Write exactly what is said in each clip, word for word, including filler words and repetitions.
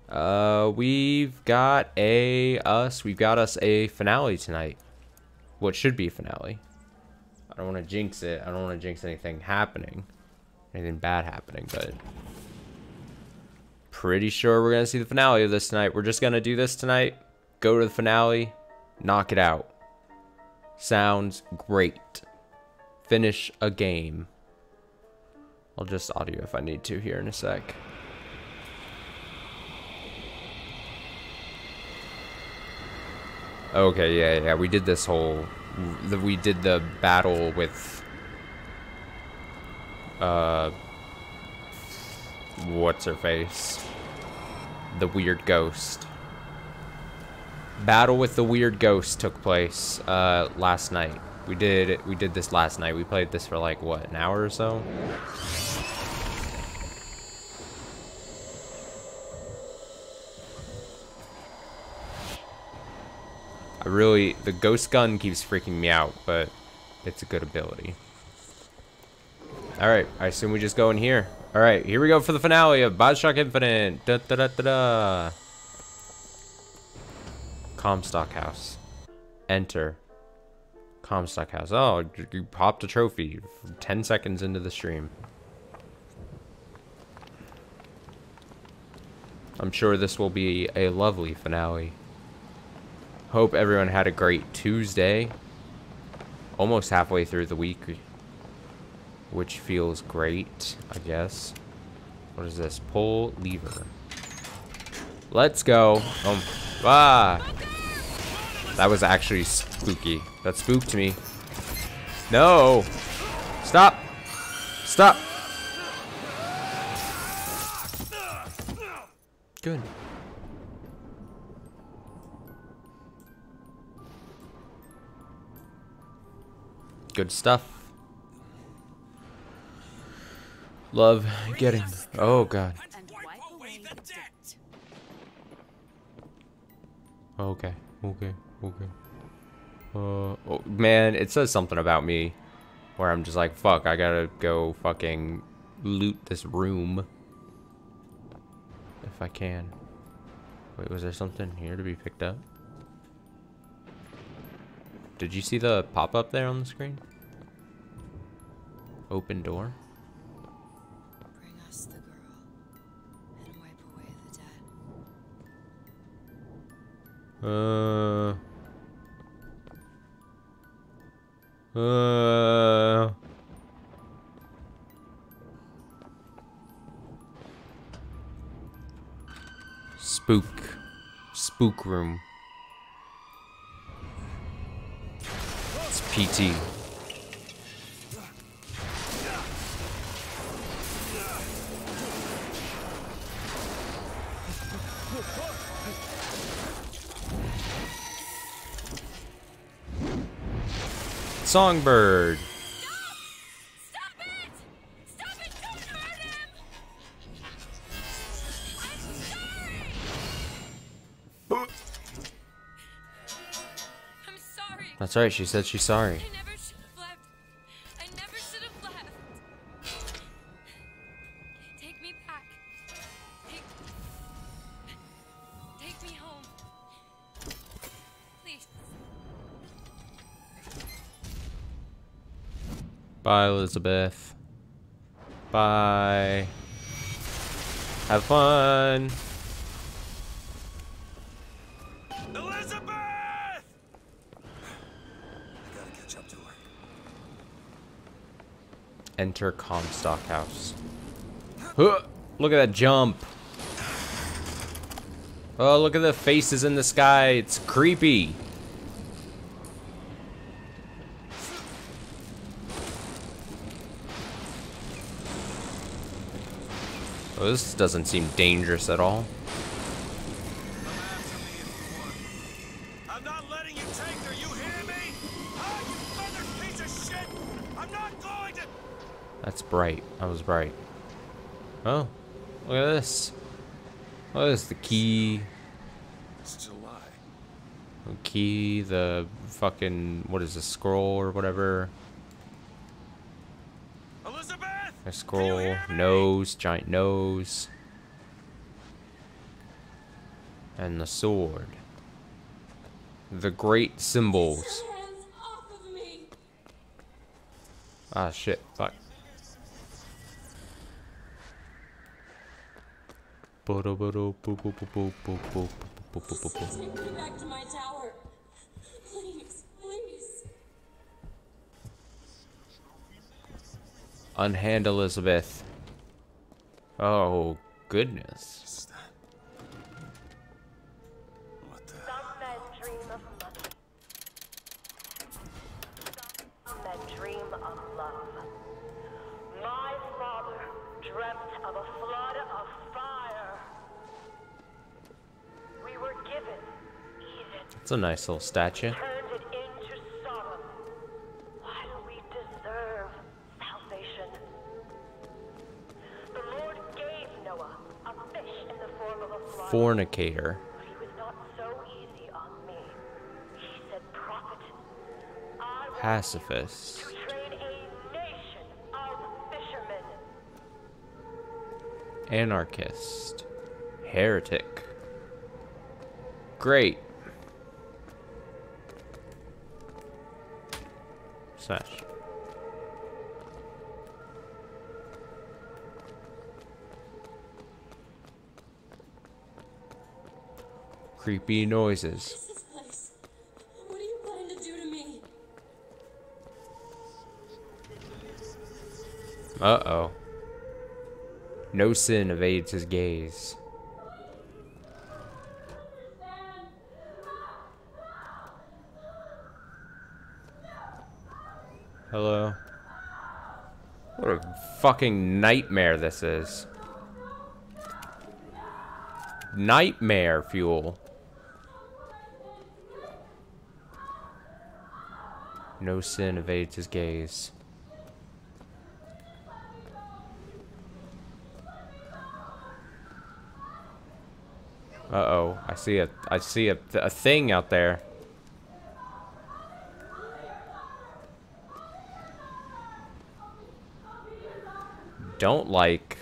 Uh, we've got a us. We've got us a finale tonight. What should be a finale. I don't want to jinx it. I don't want to jinx anything happening, anything bad happening. But pretty sure we're gonna see the finale of this tonight. We're just gonna do this tonight. Go to the finale, knock it out. Sounds great. Finish a game. I'll just audio if I need to here in a sec. Okay, yeah, yeah, we did this whole, the, we did the battle with, uh, what's her face? The weird ghost. Battle with the weird ghost took place, uh, last night. We did, we did this last night. We played this for like, what, an hour or so? I really, the ghost gun keeps freaking me out, but it's a good ability. Alright, I assume we just go in here. Alright, here we go for the finale of Bioshock Infinite. Da da da da da. Comstock House. Enter. Comstock House. Oh, you popped a trophy ten seconds into the stream. I'm sure this will be a lovely finale. Hope everyone had a great Tuesday. Almost halfway through the week, which feels great, I guess. What is this? Pull lever. Let's go. Um, ah. That was actually spooky. That spooked me. No. Stop. Stop. Good. Good stuff. Love getting. Oh god. Okay. Okay. Okay. Uh. Oh, man, it says something about me, where I'm just like, fuck. I gotta go fucking loot this room if I can. Wait, was there something here to be picked up? Did you see the pop-up there on the screen? Open door? Bring us the girl and wipe away the dead. Uh... Uh... Spook. Spook room. It's P T. Songbird. Stop! Stop it! Stop it! Don't hurt him! I'm sorry! I'm sorry. That's right, she said she's sorry. I never should have left. I never should have left. Take me back. Take, take me home. Please. Bye, Elizabeth. Bye. Have fun. Elizabeth! I gotta catch up to her. Enter Comstock House. Huh, look at that jump. Oh, look at the faces in the sky. It's creepy. Oh, this doesn't seem dangerous at all. I'm not letting you take her, you hear me? Ah, you feathered piece of shit! I'm not going to... That's bright. That was bright. Oh, look at this. Look at this. The key. It's July. The key. The fucking, what is this, scroll or whatever. Elizabeth! A scroll. Nose. Giant nose. And the sword. The great symbols. Get your hands off of me! Ah, shit. Fuck. Take me back to my tower. Please, please. Unhand Elizabeth. Oh, goodness. Is that? What the? Some men dream of money. Some men dream of love. My father dreamt of a flood of fire. We were given Eden, It's a nice little statue. turned it into Sodom. Why do we deserve salvation? The Lord gave Noah a fish in the form of a flood. Fornicator. But he was not so easy on me. He said, prophet, I want Pacifist. you to train a nation of fishermen. Anarchist. Heretic. Great. Smash. Creepy noises. This place. What do you plan to do to me? Uh-oh. No sin evades his gaze. Hello? What a fucking nightmare this is. Nightmare fuel. No sin evades his gaze. Uh-oh. I see a I see a a thing out there. Don't like.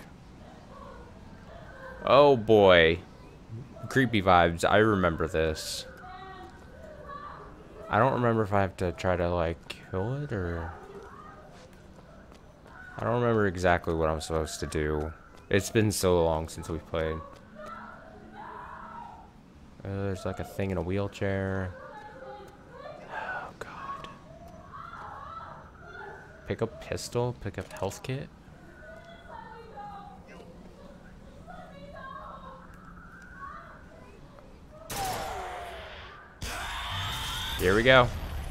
Oh boy. Creepy vibes. I remember this. I don't remember if I have to try to like kill it or I don't remember exactly what I'm supposed to do. It's been so long since we've played. Uh, there's like a thing in a wheelchair. Oh god. Pick up pistol, pick up health kit. Here we go.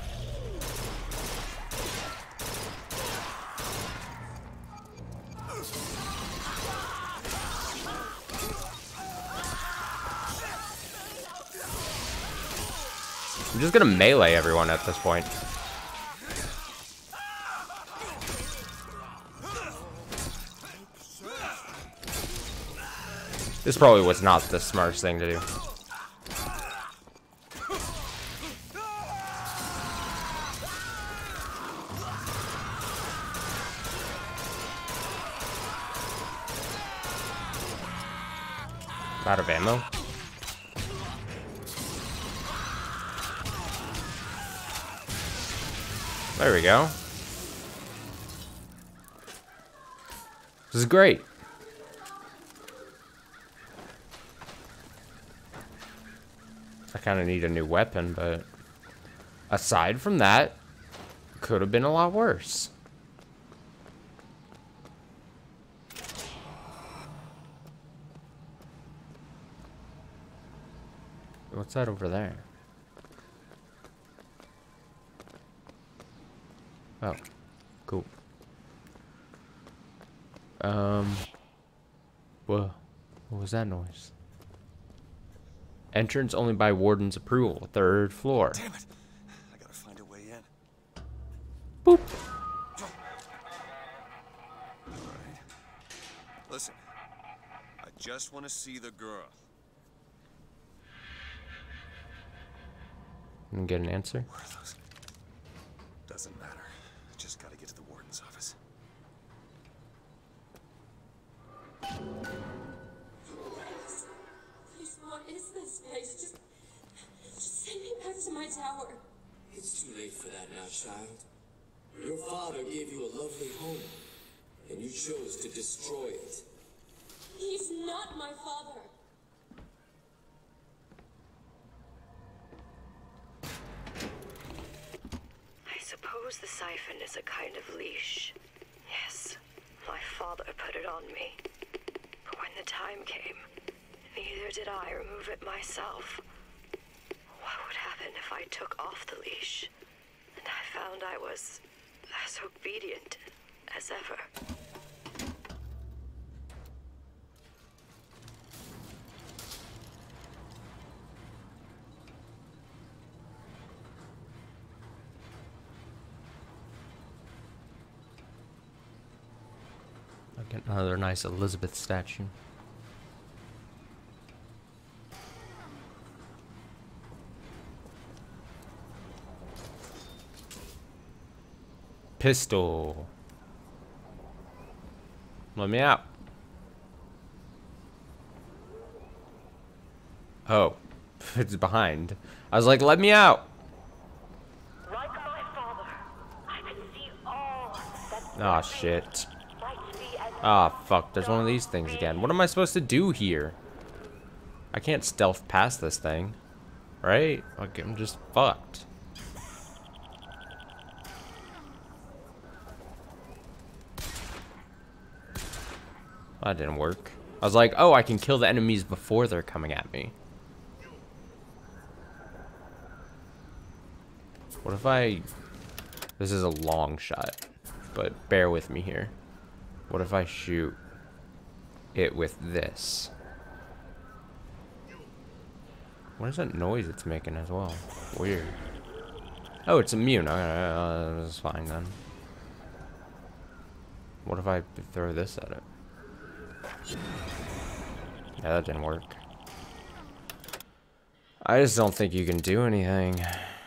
I'm just gonna melee everyone at this point. This probably was not the smartest thing to do. Out of ammo. There we go. This is great. I kind of need a new weapon, but aside from that, could have been a lot worse. What's that over there? Oh, cool. Um, whoa, what was that noise? Entrance only by warden's approval. Third floor. Damn it! I gotta find a way in. Boop. Alright. Listen. I just want to see the girl. And get an answer. Where are those? Doesn't matter. I just gotta get to the warden's office. Please, please, what is this place? my tower. It's too late for that now, child. Your father gave you a lovely home, and you chose to destroy it. He's not my father. I suppose the siphon is a kind of leash. Yes, my father put it on me. But when the time came, neither did I remove it myself. What would happen if I took off the leash, and I found I was as obedient as ever? I'll get another nice Elizabeth statue. Pistol. Let me out. Oh, it's behind. I was like, let me out. Like my father, I could see all that Ah, shit. might be and Ah, fuck. There's one of these things again. What am I supposed to do here? I can't stealth past this thing. Right? Like, I'm just fucked. That didn't work. I was like, oh, I can kill the enemies before they're coming at me. What if I... This is a long shot, but bear with me here. What if I shoot it with this? What is that noise it's making as well? Weird. Oh, it's immune. Okay, uh, that's fine then. What if I throw this at it? Yeah, that didn't work. I just don't think you can do anything.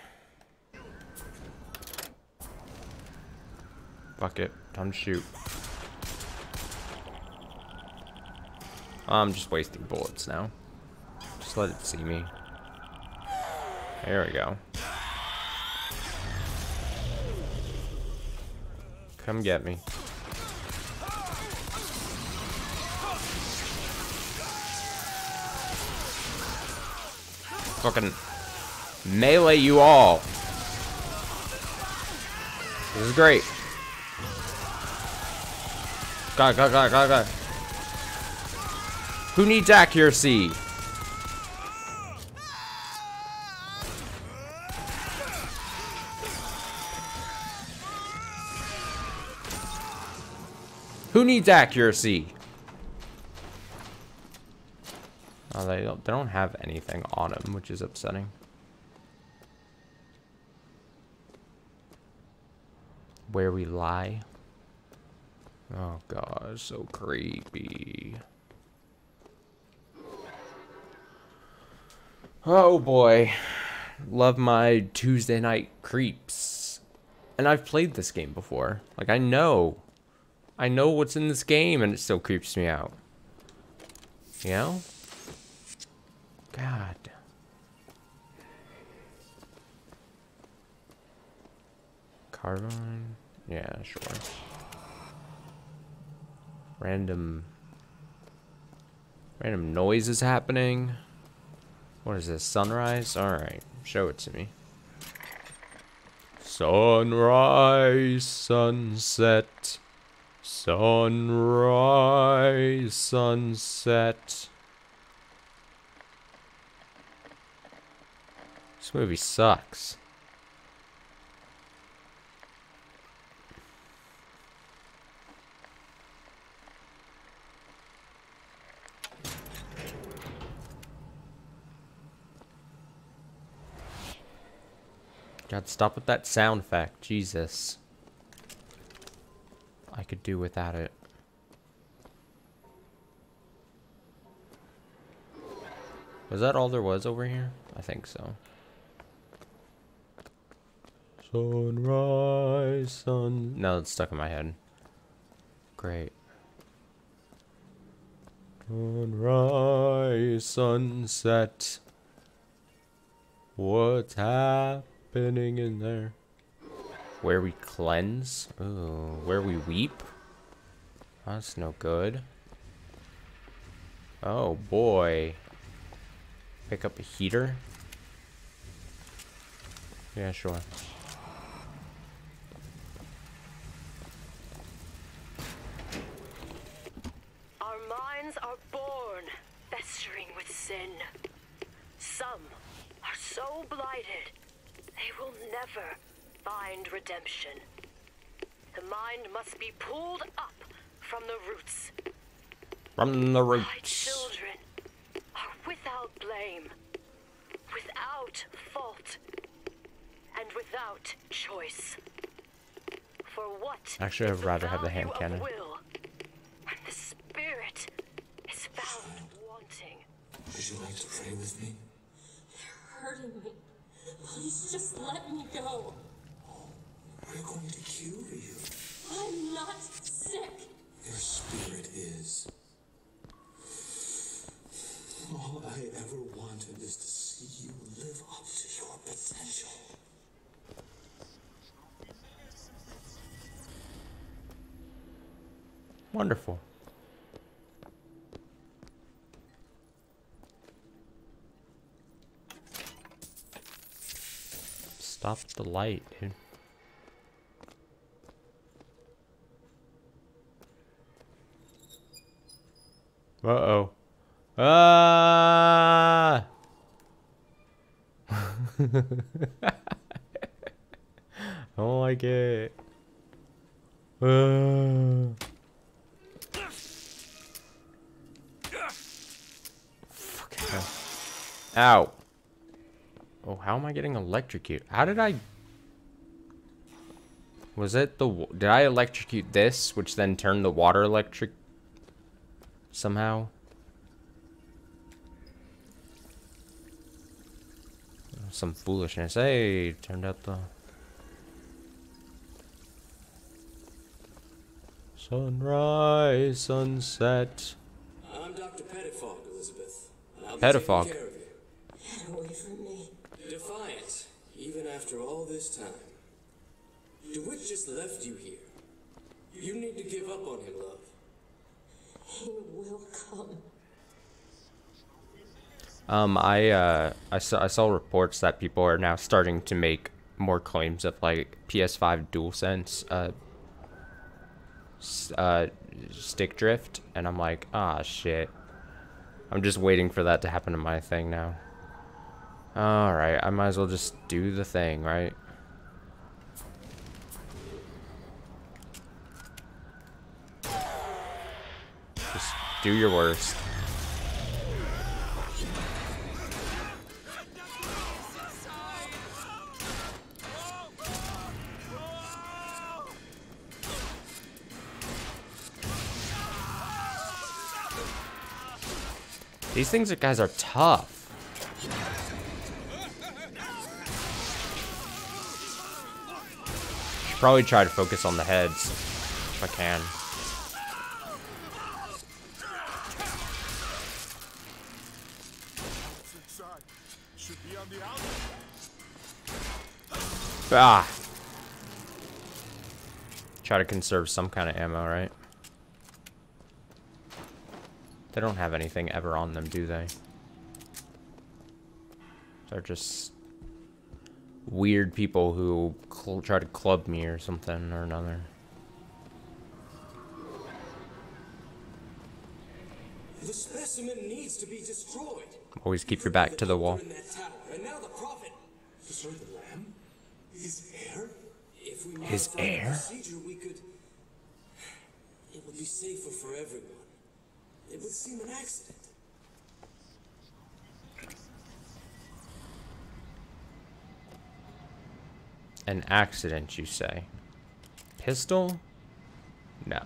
Fuck it. Time to shoot. I'm just wasting bullets now. Just let it see me. There we go. Come get me. Fucking melee you all. This is great. God, God, God, God, God. Who needs accuracy? Who needs accuracy? Oh, they don't, they don't have anything on them, which is upsetting. Where we lie. Oh god, so creepy. Oh boy. Love my Tuesday night creeps. And I've played this game before. Like, I know. I know what's in this game, and it still creeps me out. You know? God. Carbine? Yeah, sure. Random... Random noises happening. What is this? Sunrise? Alright. Show it to me. Sunrise, sunset. Sunrise, sunset. This movie sucks. God, stop with that sound effect. Jesus. I could do without it. Was that all there was over here? I think so. Sunrise, sun... No, it's stuck in my head. Great. Sunrise, sunset. What's happening in there? Where we cleanse? Ooh, where we weep? That's no good. Oh boy. Pick up a heater? Yeah, sure. Our minds are born festering with sin. Some are so blighted, they will never find redemption. The mind must be pulled up from the roots. From the My roots. children are without blame, without fault, and without choice. For what Actually, is I'd rather have the value hand of cannon. will when the spirit is found wanting? Would you like to pray with me? You're hurting me. Please just let me go. We're going to cure you. I'm not sick. Your spirit is. All I ever wanted is to see you live up to your potential. Wonderful. Stop the light, dude. Uh-oh. Ah! I don't like it. Uh. Fucking hell. Ow. Oh, how am I getting electrocuted? How did I... Was it the... Did I electrocute this, which then turned the water electric... somehow? Some foolishness. Hey, turned out the... Sunrise, sunset. I'm Doctor Pettifog, Elizabeth. And I'll be Pettifog. taking care of you. Get away from me. Defiant, even after all this time. DeWitt just left you here. You need to give up on him, love. He will come. Um, I, uh, I saw, I saw reports that people are now starting to make more claims of, like, P S five DualSense, uh, s- uh, stick drift, and I'm like, ah, shit. I'm just waiting for that to happen to my thing now. Alright, I might as well just do the thing, right? Just do your worst. These things, are, guys, are tough. Should probably try to focus on the heads if I can. Inside. Should be on the outside. Ah. Try to conserve some kind of ammo, right? They don't have anything ever on them, do they? They're just weird people who cl try to club me or something or another. The specimen needs to be destroyed. Always keep your back to the wall. In that tower, and now the prophet. Destroy the lamb? His heir? If we His modify the heir? procedure, we could. It would be safer for everyone. It would seem an accident. An accident, you say? Pistol? No.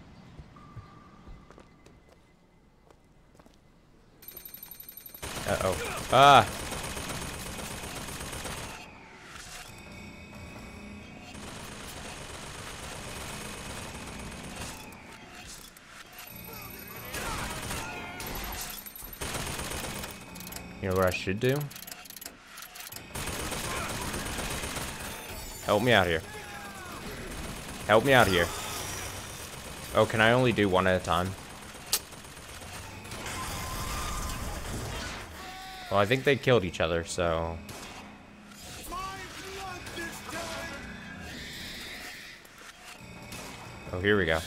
Uh-oh. Ah! You know what I should do? Help me out here. Help me out here. Oh, can I only do one at a time? Well, I think they killed each other, so... Oh, here we go.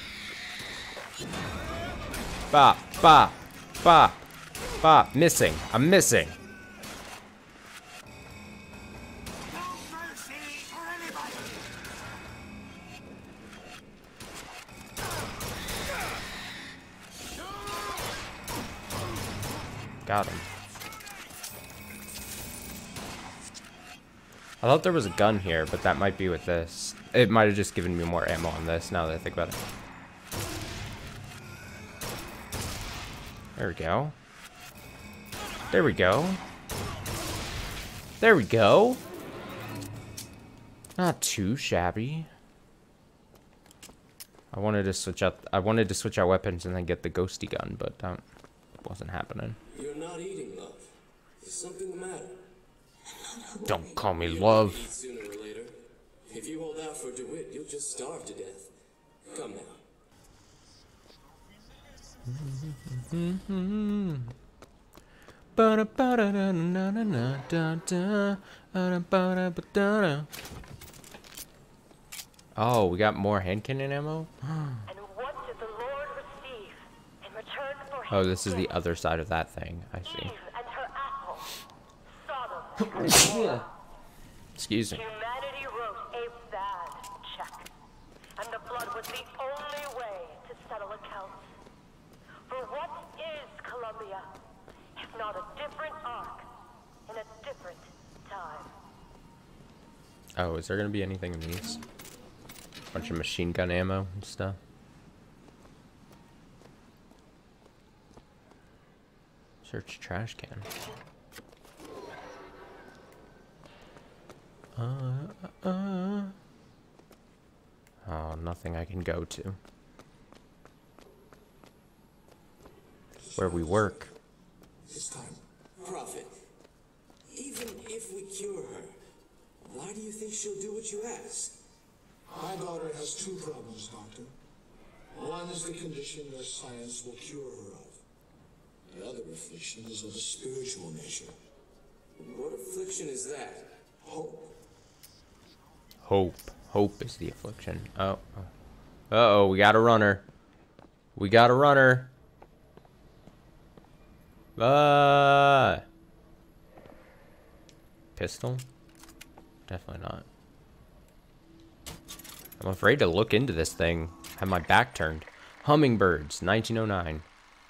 Bop, bop, bop, bop. Missing. I'm missing. Got him. I thought there was a gun here, but that might be with this. It might have just given me more ammo on this, now that I think about it. There we go. There we go. There we go. Not too shabby. I wanted to switch out. I wanted to switch out weapons and then get the ghosty gun, but that wasn't happening. You're not eating, love. Is something the matter? Don't call me love. Eat sooner or later. If you hold out for DeWitt, you'll just starve to death. Come now. Oh, we got more hand cannon ammo? And what did the Lord receive in return for Oh, his this is the gift? other side of that thing. I see. Eve and her apple. Sodom. Excuse me. Humanity wrote a bad check. And the blood was the only way to settle accounts. For what is Columbia, if not a different arc in a different time? Oh, is there gonna be anything in these? Bunch of machine gun ammo and stuff. Search trash can. Uh, uh, uh. Oh, nothing I can go to. Where we work. This time, Prophet. Even if we cure her, why do you think she'll do what you ask? My daughter has two problems, Doctor. One is the condition your science will cure her of. The other affliction is of a spiritual nature. What affliction is that? Hope. Hope. Hope is the affliction. Oh. oh. Uh-oh, we got a runner. We got a runner. Ah. Pistol? Definitely not. I'm afraid to look into this thing. Have my back turned. Hummingbirds, nineteen oh nine.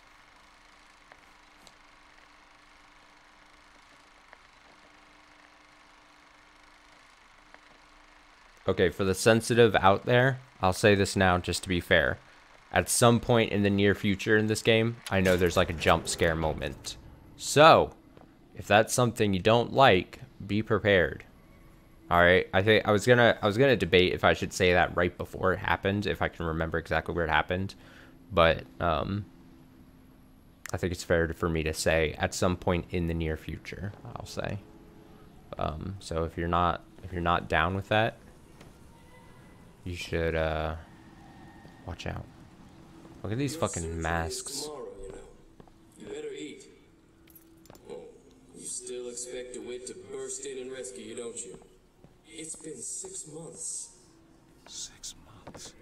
Okay, for the sensitive out there, I'll say this now just to be fair. At some point in the near future in this game, I know there's like a jump scare moment. So, if that's something you don't like, be prepared. All right, I think I was gonna I was gonna debate if I should say that right before it happened, if I can remember exactly where it happened, but um, I think it's fair for me to say at some point in the near future. I'll say. Um, so if you're not if you're not down with that, you should uh, watch out. Look at these Your fucking surgery is masks. tomorrow, you know. You better eat. Oh, you still expect DeWitt to burst in and rescue you, don't you? It's been six months. Six months.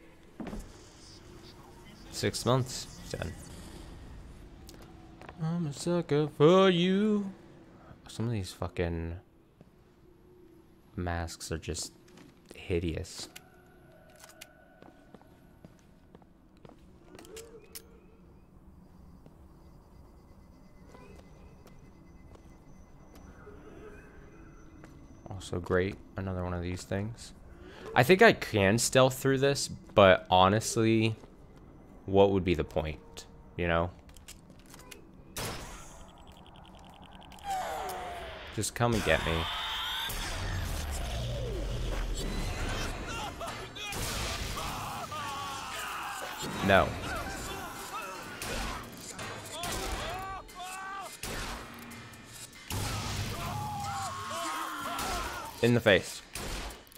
Six months, then. I'm a sucker for you. Some of these fucking masks are just hideous. Also great, another one of these things. I think I can stealth through this, but honestly, what would be the point, you know? Just come and get me. No. In the face.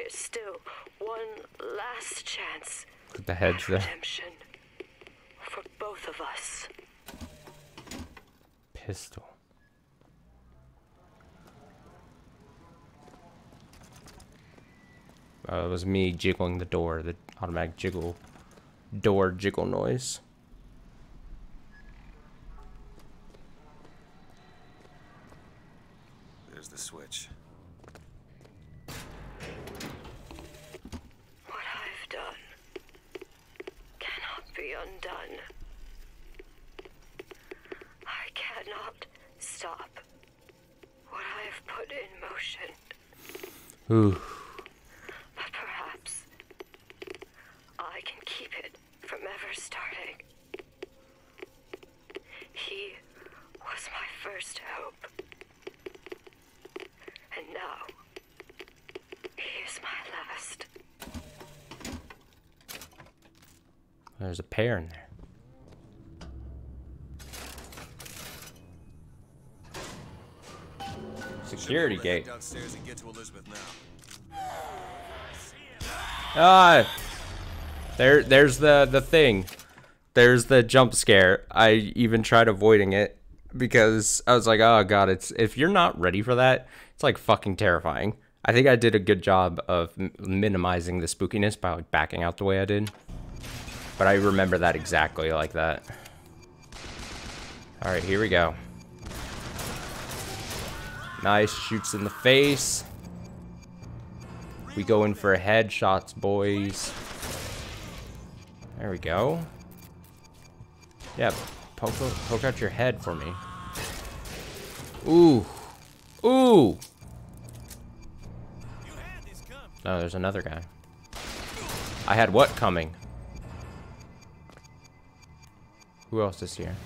is still one last chance The hedge at there. redemption for both of us. Pistol. Uh, it was me jiggling the door, the automatic jiggle, door jiggle noise. There's the switch. What I've done cannot be undone. I cannot stop what I have put in motion. Ooh. But perhaps I can keep it from ever starting. He was my first hope. And now, he is my last. There's a pair in there. Security gate. Downstairs and get to Elizabeth now. Ah, there, there's the the thing. There's the jump scare. I even tried avoiding it because I was like, oh god, it's if you're not ready for that, it's like fucking terrifying. I think I did a good job of m minimizing the spookiness by like backing out the way I did. But I remember that exactly like that. All right, here we go. Nice, shoots in the face. We go in for headshots, boys. There we go. Yeah, poke, poke out your head for me. Ooh. Ooh. Oh, there's another guy. I had what coming? Who else is here?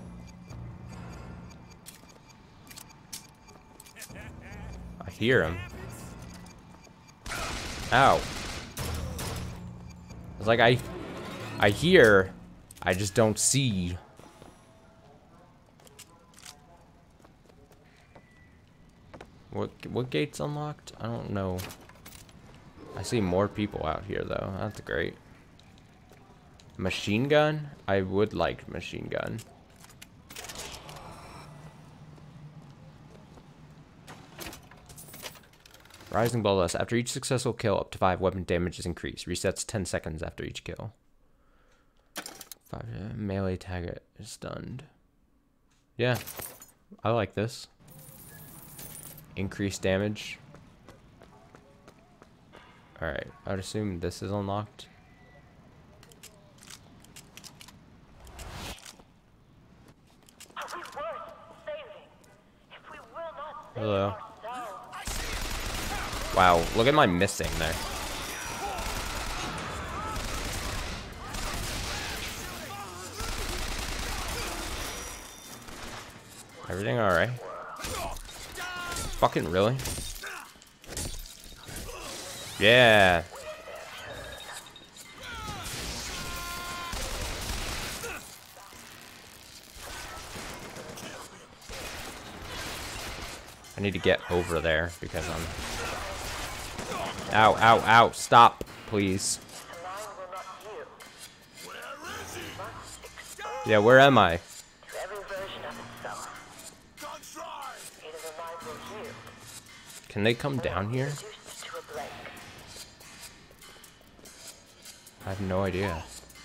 I hear him. Ow. It's like I I hear, I just don't see. What what gate's unlocked? I don't know. I see more people out here though. That's great. Machine gun? I would like machine gun. Rising bonus. After each successful kill, up to five weapon damage is increased. Resets ten seconds after each kill. Five uh, melee target is stunned. Yeah, I like this. Increased damage. Alright, I would assume this is unlocked. Hello. Wow, look at my missing there. Everything alright? Fucking really? Yeah. I need to get over there because I'm... Ow, ow, ow, stop, please. Yeah, where am I? Can they come down here? I have no idea.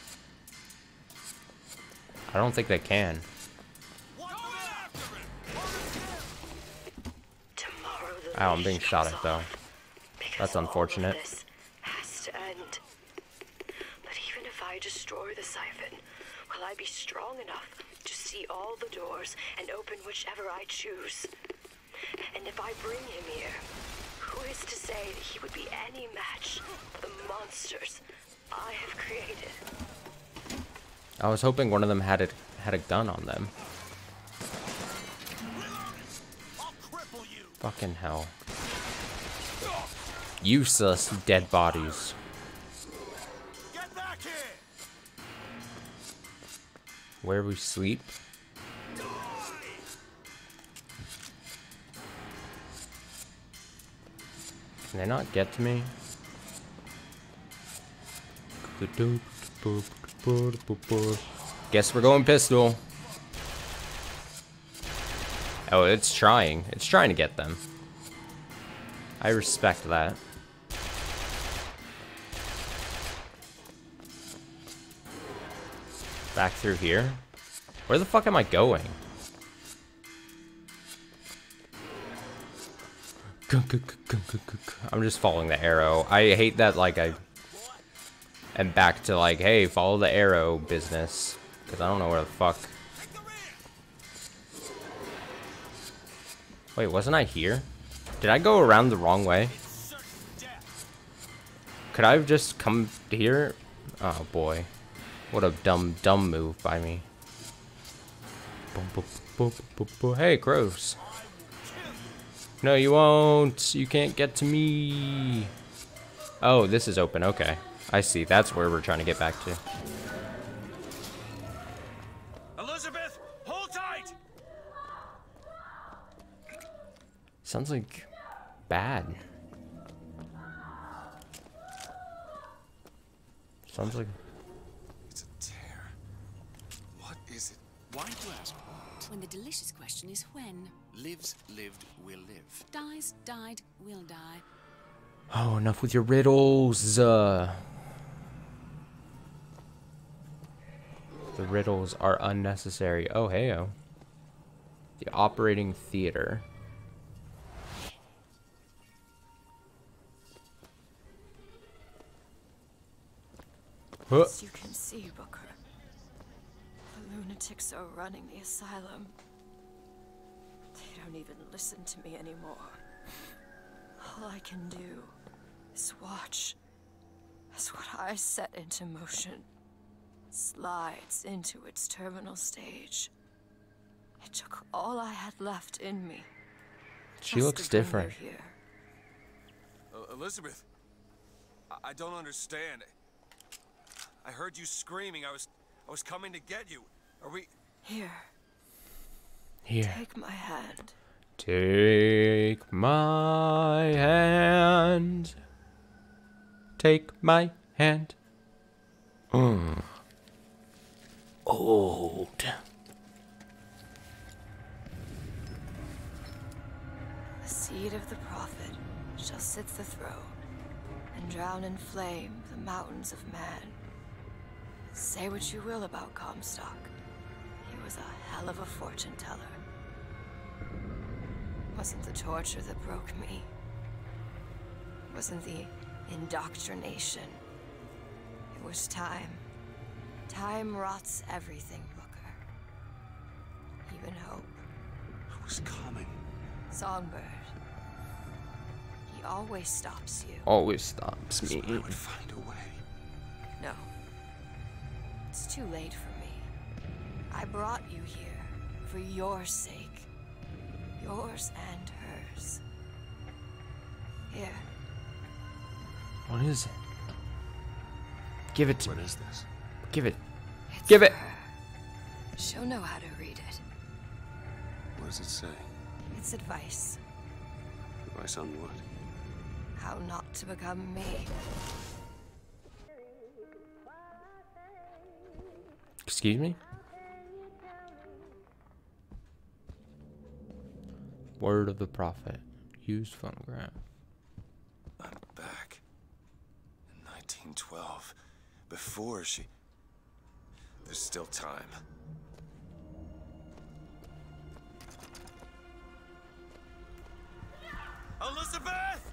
I don't think they can. Ow, I'm being shot at though. That's unfortunate. This has to end. But even if I destroy the siphon, will I be strong enough to see all the doors and open whichever I choose? And if I bring him here, who is to say that he would be any match for the monsters I have created? I was hoping one of them had a had a gun on them. Fucking hell. Useless dead bodies. Get back here. Where we sleep? Can they not get to me? Guess we're going pistol. Oh, it's trying. It's trying to get them. I respect that. Back through here. Where the fuck am I going? I'm just following the arrow. I hate that, like, I am back to, like, hey, follow the arrow business. Because I don't know where the fuck. Wait, wasn't I here? Did I go around the wrong way? Could I have just come here? Oh, boy. What a dumb, dumb move by me. Hey, crows. No, you won't. You can't get to me. Oh, this is open. Okay. I see. That's where we're trying to get back to. Elizabeth, hold tight. Sounds like bad. Sounds like... It's a tear. What is it? Why do you ask? When the delicious question is when. Lives, lived, will live. Dies, died, will die. Oh, enough with your riddles. Uh, the riddles are unnecessary. Oh, heyo. The operating theater. Huh. As you can see, Booker, the lunatics are running the asylum. They don't even listen to me anymore. All I can do is watch as what I set into motion slides into its terminal stage. It took all I had left in me. She just looks to bring you different. Here. Uh, Elizabeth, I, I don't understand. I heard you screaming. I was, I was coming to get you. Are we? Here, Here. take my hand. Take my hand. Take my hand. Mm. Old. The seed of the prophet shall sit the throne and drown in flame the mountains of man. Say what you will about Comstock. He was a hell of a fortune teller. Wasn't the torture that broke me. Wasn't the indoctrination. It was time. Time rots everything, Booker. Even hope. I was coming. Songbird. He always stops you. Always stops So me. I would find a way. No. It's too late for me. I brought you here for your sake. Yours and hers. Here. What is it? Give it to What me. is this? Give it. It's Give for it. her. She'll know how to read it. What does it say? It's advice. Advice on what? How not to become me. Excuse me? Word of the prophet. Use phonograph. I'm back. In nineteen twelve. Before she... There's still time. Elizabeth!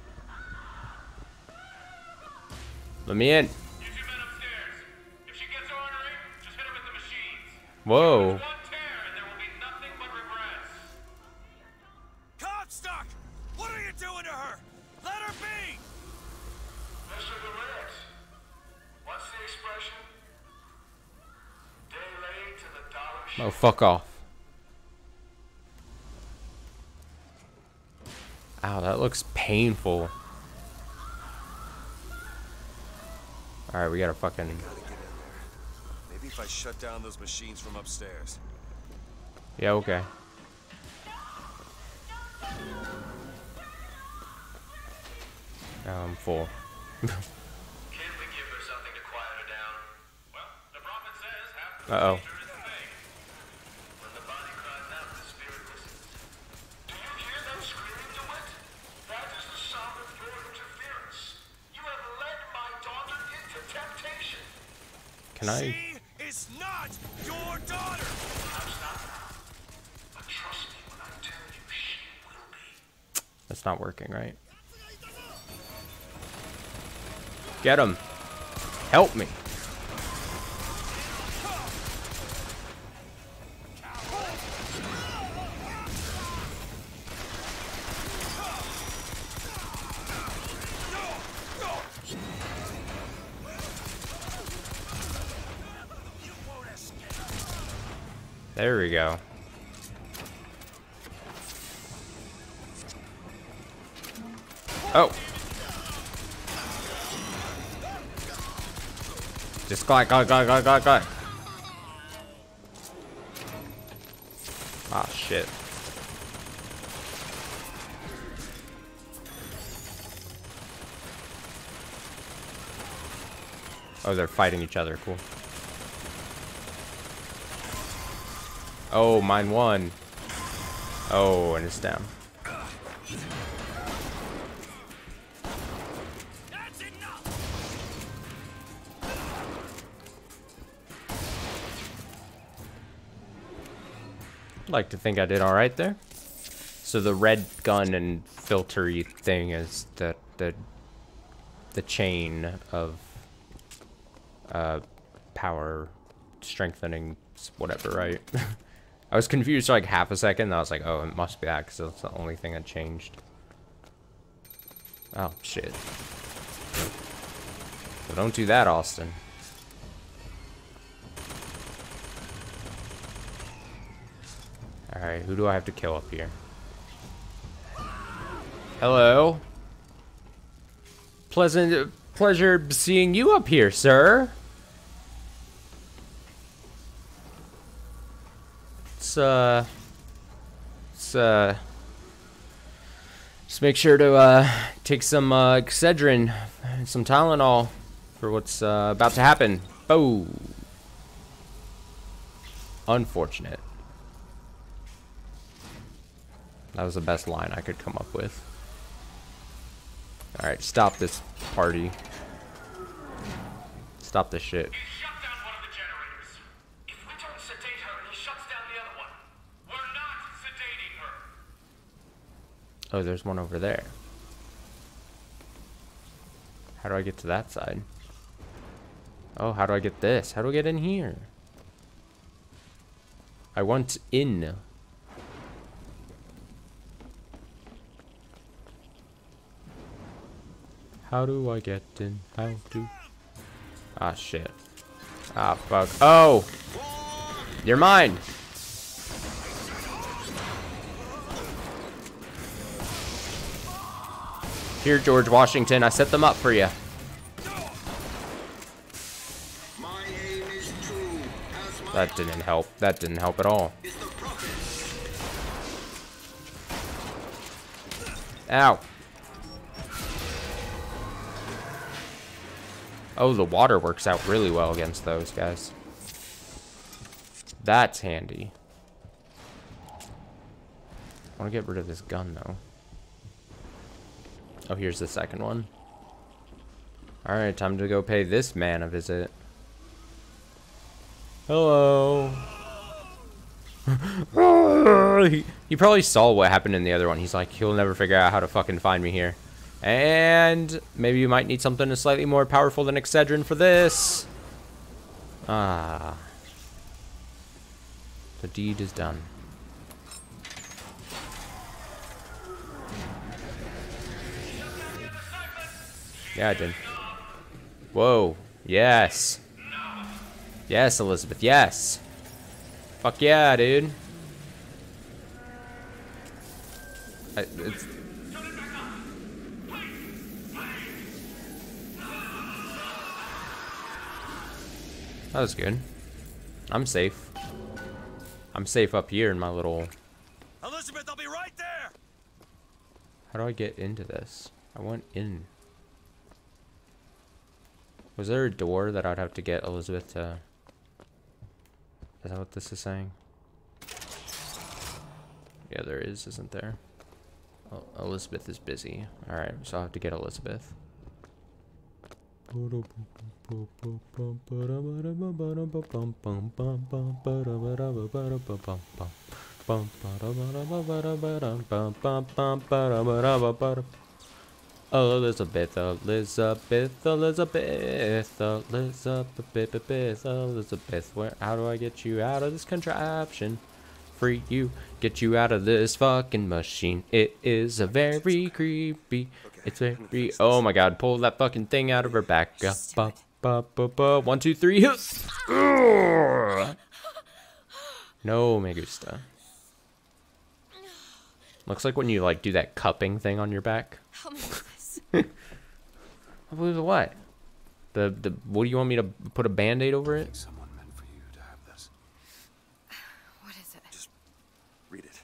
Let me in. You two men upstairs. If she gets ornery, just hit her with the machines. Whoa. One tear and there will be nothing but regrets. Comstock! What are you doing to her? Let her be! Mister DeWitt, what's the expression? Day late to the dollar Oh, fuck off. Ow, that looks painful. Alright, we gotta fucking... Gotta get in there. Maybe if I shut down those machines from upstairs. Yeah, okay. Now I'm full. Can't we give her something to Uh-oh. Can I? She is not your daughter! But trust me when I tell you she will be. That's not working, right? Get him. Help me. There we go. Oh. Just glide, glide, glide, glide, glide, glide. Ah, shit. Oh, they're fighting each other. Cool. Oh, mine won. Oh, and it's down. I'd like to think I did all right there. So the red gun and filtery thing is the the the chain of uh power strengthening whatever, right? I was confused for like half a second. And I was like, oh, it must be that because that's the only thing that changed. Oh shit! Well, don't do that, Austin. Alright, who do I have to kill up here? Hello? Pleasant pleasure seeing you up here, sir. Let's, uh... Let's, uh... just make sure to, uh, take some, uh, Excedrin and some Tylenol for what's, uh, about to happen. Oh! Unfortunate. That was the best line I could come up with. Alright, stop this party. Stop this shit. He shut down one of the generators. If we don't sedate her, he shuts down the other one. We're not sedating her. Oh, there's one over there. How do I get to that side? Oh, how do I get this? How do I get in here? I want in. How do I get in? How do... Ah, shit. Ah, fuck. Oh! You're mine! Here, George Washington, I set them up for you. That didn't help. That didn't help at all. Ow. Oh, the water works out really well against those guys. That's handy. I want to get rid of this gun, though. Oh, here's the second one. Alright, time to go pay this man a visit. Hello. he, he probably saw what happened in the other one. He's like, he'll never figure out how to fucking find me here. And maybe you might need something slightly more powerful than Excedrin for this. Ah. The deed is done. Yeah, I did. Whoa. Yes. Yes, Elizabeth. Yes. Fuck yeah, dude. I, it's... That was good. I'm safe. I'm safe up here in my little... Elizabeth, I'll be right there! How do I get into this? I went in. Was there a door that I'd have to get Elizabeth to... Is that what this is saying? Yeah, there is, isn't there? Oh, Elizabeth is busy. Alright, so I'll have to get Elizabeth. Elizabeth, Elizabeth, Elizabeth, Elizabeth, Elizabeth, where, how do I get you out of this contraption? Free you, get you out of this fucking machine. It is a very creepy, it's very, oh my god, pull that fucking thing out of her back. Ba, ba, ba, ba. One, two, three. No, me gusta. Looks like when you like do that cupping thing on your back. Help me with this. I believe the what? The the what do you want me to put a band-aid over it? Someone meant for you to have this. What is it? Just read it.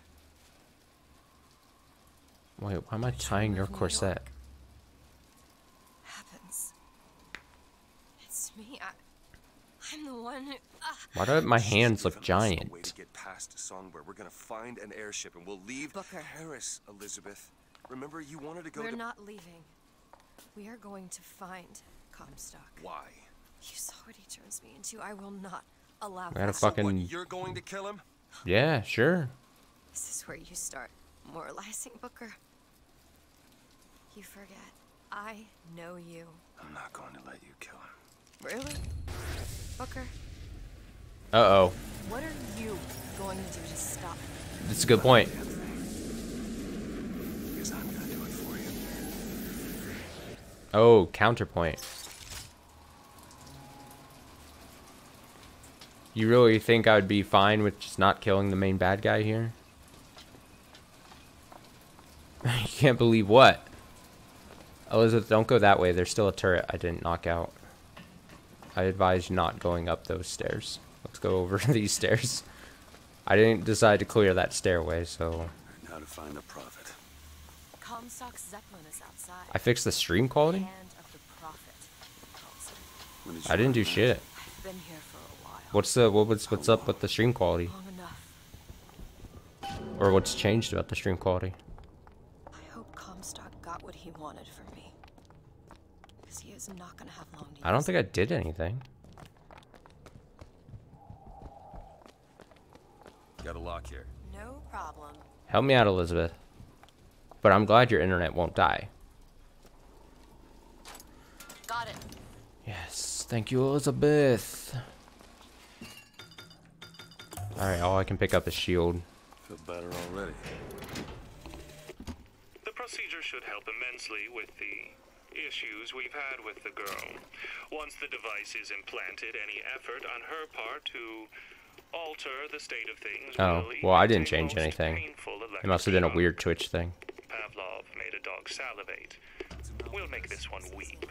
Wait, why am I tying your corset? Happens. It's me. I, I'm the one who. Uh, Why do my hands look Given us a way giant? to get past Songbird, we're gonna find an airship and we'll leave Booker. Paris, Elizabeth. Remember, you wanted to go We're to. not leaving. We are going to find Comstock. Why? You saw what he turns me into. I will not allow We gotta that. fucking- What, you're going to kill him? Yeah, sure. This is where you start moralizing, Booker. You forget. I know you. I'm not going to let you kill him. Really? Booker, Uh-oh. what are you going to do to stop me? That's a good point. Because I'm gonna do it for you. Oh, counterpoint. You really think I would be fine with just not killing the main bad guy here? You can't believe what? Elizabeth, don't go that way. There's still a turret I didn't knock out. I advise you not going up those stairs. Let's go over these stairs. I didn't decide to clear that stairway, so... Now to find the prophet. Comstock's Zeppelin is outside. I fixed the stream quality? Hand of the prophet. calls it. When did I you didn't do learn that? shit. I've been here for a while. What's the what, what's what's up with the stream quality? Long enough. Or what's changed about the stream quality? I hope Comstock got what he wanted from me. Because he is not going to have long to I don't use think I did anything. Got a lock here. it. No problem. Help me out, Elizabeth. But I'm glad your internet won't die. Got it. Yes, thank you, Elizabeth. Alright, all I can pick up is shield. Feel better already. The procedure should help immensely with the issues we've had with the girl. Once the device is implanted, any effort on her part to alter the state of things Oh, will well, I didn't emit a change most anything. painful It must have been a electric weird shock. Twitch thing. Pavlov made a dog salivate. We'll make this one weep.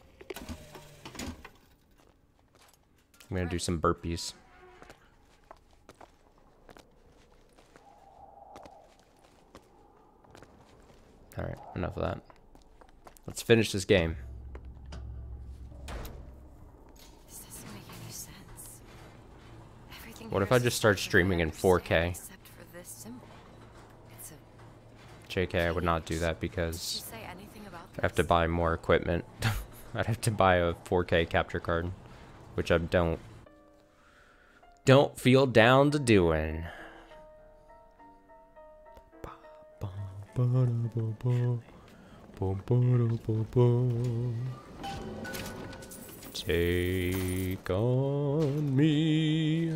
I'm gonna do some burpees. Alright, enough of that. Let's finish this game. This doesn't make any sense. Everything What if here I is just start stuff that I streaming in four K? understand Except for this symbol. It's a. J K, I would not do that Did you because say anything about I have to this? buy more equipment. I'd have to buy a four K capture card, which I don't don't feel down to doing. Take on me,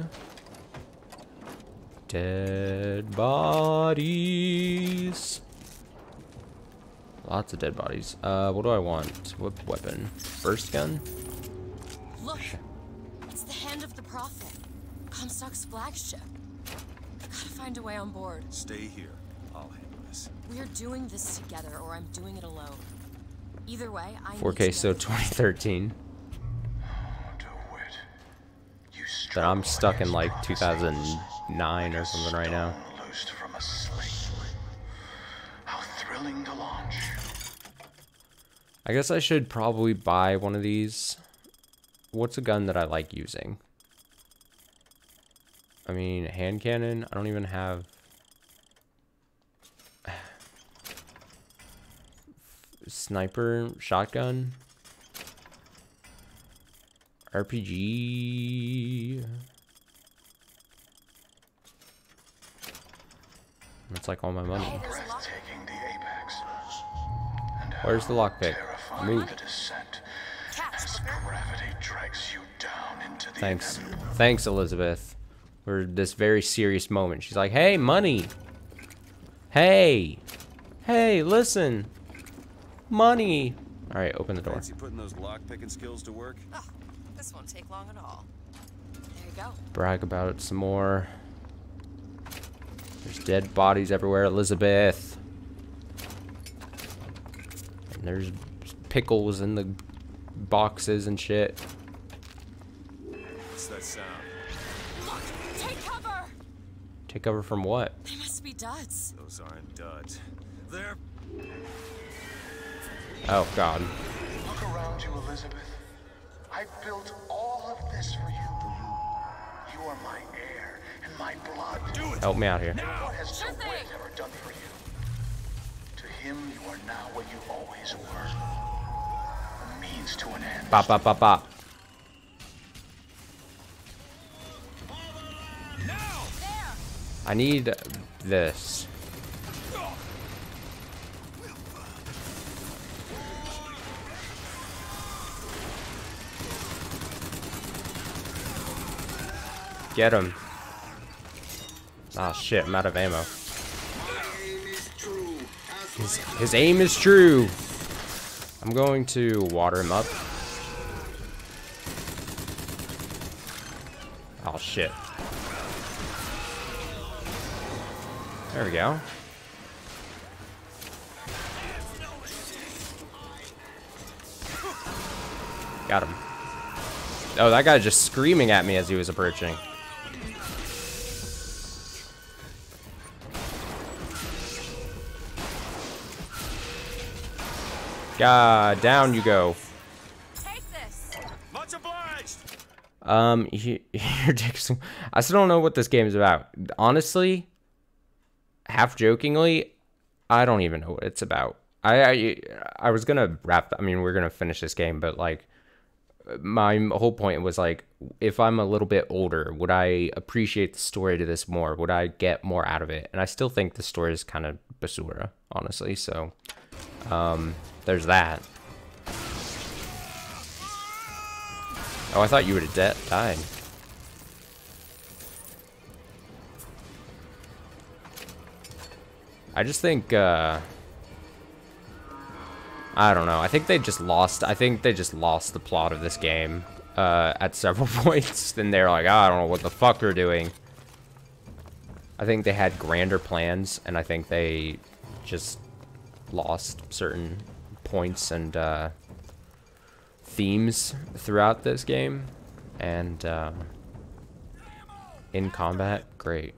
dead bodies. Lots of dead bodies. Uh, what do I want? What weapon? Burst gun? Look, it's the hand of the prophet. Comstock's flagship. I've got to find a way on board. Stay here. I'll handle this. We're doing this together, or I'm doing it alone. Either way, I four need K to still know. twenty thirteen. But I'm stuck in like two thousand nine or something right now. Loosed from a sling. How thrilling to launch. I guess I should probably buy one of these. What's a gun that I like using? I mean, hand cannon. I don't even have. Sniper, shotgun, R P G. That's like all my money. Hey, there's a lock. Taking the apex. And Where's the lockpick? terrifying Move. the descent Catch, as prepare. gravity drags you down into the Thanks. inevitable. Thanks, Elizabeth, for this very serious moment. She's like, hey, money. Hey. Hey, listen. Money. All right, open the door. Fancy putting those lock-picking skills to work? Oh, this won't take long at all. There you go. Brag about it some more. There's dead bodies everywhere, Elizabeth. And there's pickles in the boxes and shit. What's that sound? Look, take cover. Take over from what? They must be duds. Those aren't duds. They're... Oh, God. Look around you, Elizabeth. I built all of this for you. You are my heir and my blood. Do it. Help me out here. What has Sure Sir thing. Wit ever done for you? To him, you are now what you always were. A means to an end. Bop, bop, bop, bop. I need this. Get him. Ah, shit, I'm out of ammo. His, his aim is true. I'm going to water him up. Oh, shit. There we go. Got him. Oh, that guy just screaming at me as he was approaching. God, down you go. Take this. Much obliged! Um, he, your dick's... I still don't know what this game is about. Honestly, half jokingly, I don't even know what it's about. I, I, I was gonna wrap... I mean, we're gonna finish this game, but, like, my whole point was, like, if I'm a little bit older, would I appreciate the story to this more? Would I get more out of it? And I still think the story is kind of basura, honestly, so... Um, there's that. Oh, I thought you would have de died. I just think, uh... I don't know. I think they just lost... I think they just lost the plot of this game, uh, at several points. Then they're like, oh, I don't know what the fuck they're doing. I think they had grander plans, and I think they just lost certain points and, uh, themes throughout this game. And, uh, in combat, great.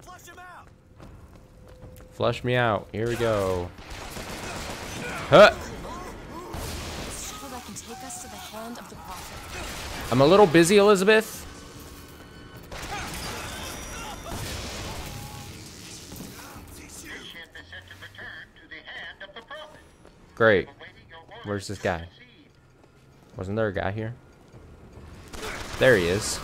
Flush me out. Here we go. Huh! Shuttle that can take us to the hand of the prophet. I'm a little busy, Elizabeth. Great. Where's this guy? Wasn't there a guy here? There he is.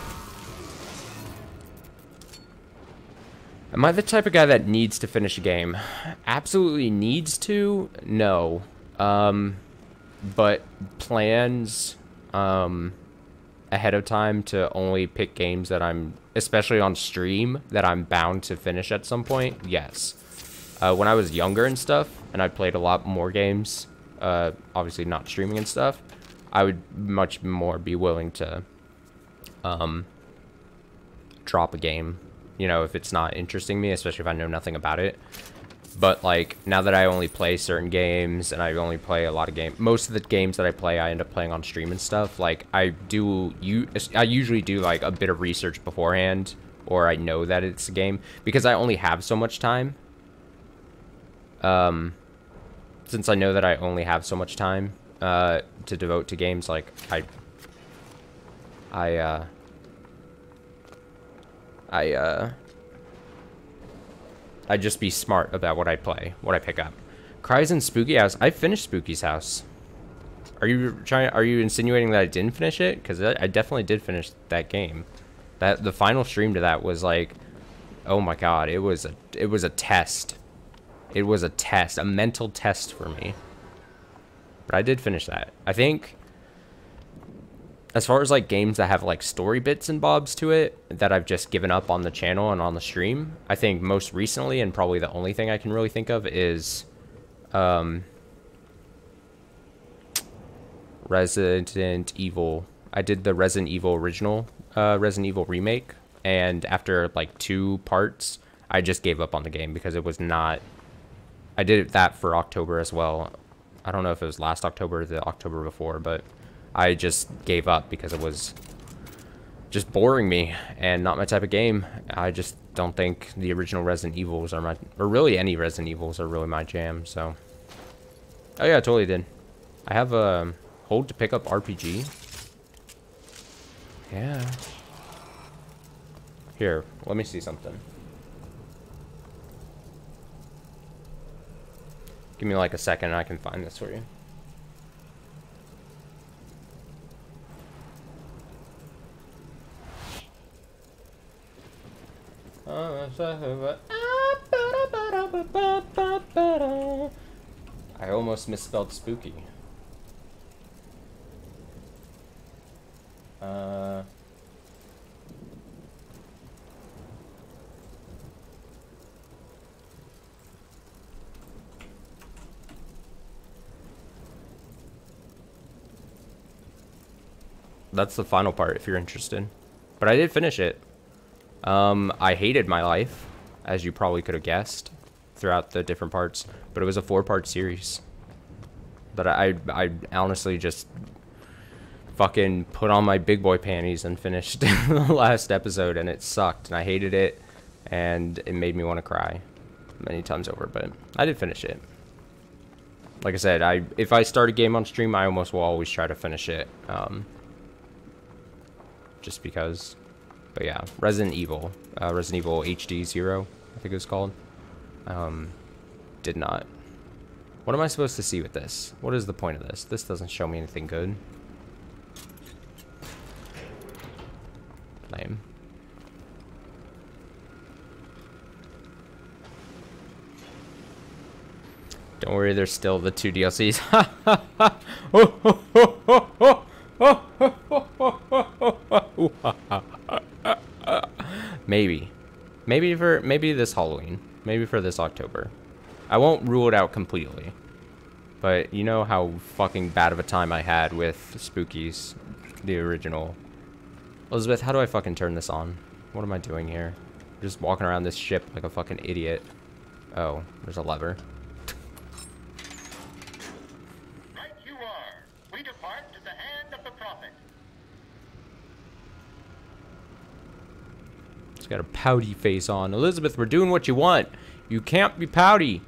Am I the type of guy that needs to finish a game? Absolutely needs to? No. Um, but plans um, ahead of time to only pick games that I'm, especially on stream, that I'm bound to finish at some point? Yes. Uh, when I was younger and stuff, and I played a lot more games, uh, obviously not streaming and stuff, I would much more be willing to um, drop a game, you know, if it's not interesting me, especially if I know nothing about it. But, like, now that I only play certain games, and I only play a lot of games, most of the games that I play, I end up playing on stream and stuff, like, I do, you, I usually do, like, a bit of research beforehand, or I know that it's a game, because I only have so much time. Um, since I know that I only have so much time, uh, to devote to games, like, I, I, uh, I, uh, I'd just be smart about what I play, what I pick up. Cries in Spooky House. I finished Spooky's House. Are you trying? Are you insinuating that I didn't finish it? Because I, I definitely did finish that game. That the final stream to that was like, oh my god, it was a it was a test. It was a test, a mental test for me. But I did finish that. I think, as far as like games that have like story bits and bobs to it that I've just given up on the channel and on the stream, I think most recently and probably the only thing I can really think of is um, Resident Evil. I did the Resident Evil original, uh, Resident Evil remake, and after like two parts, I just gave up on the game because it was not. I did that for October as well. I don't know if it was last October or the October before, but I just gave up because it was just boring me and not my type of game. I just don't think the original Resident Evils are my, or really any Resident Evils are really my jam. So, oh yeah, I totally did. I have a hold to pick up R P G. Yeah. Here, let me see something. Give me like a second and I can find this for you. I almost misspelled spooky. Uh... That's the final part if you're interested. But I did finish it. Um, I hated my life, as you probably could have guessed, throughout the different parts. But it was a four-part series. But I, I honestly just fucking put on my big boy panties and finished the last episode, and it sucked. And I hated it, and it made me want to cry many times over. But I did finish it. Like I said, I if I start a game on stream, I almost will always try to finish it. Um... Just because. But yeah, Resident Evil. Uh, Resident Evil H D Zero, I think it was called. Um, did not. What am I supposed to see with this? What is the point of this? This doesn't show me anything good. Lame. Don't worry, there's still the two D L Cs. Ha ha ha! Oh, oh, oh, oh, oh. Maybe. Maybe for maybe this Halloween. Maybe for this October. I won't rule it out completely. But you know how fucking bad of a time I had with Spookies, the original. Elizabeth, how do I fucking turn this on? What am I doing here? Just walking around this ship like a fucking idiot. Oh, there's a lever. Got a pouty face on. Elizabeth, we're doing what you want. You can't be pouty.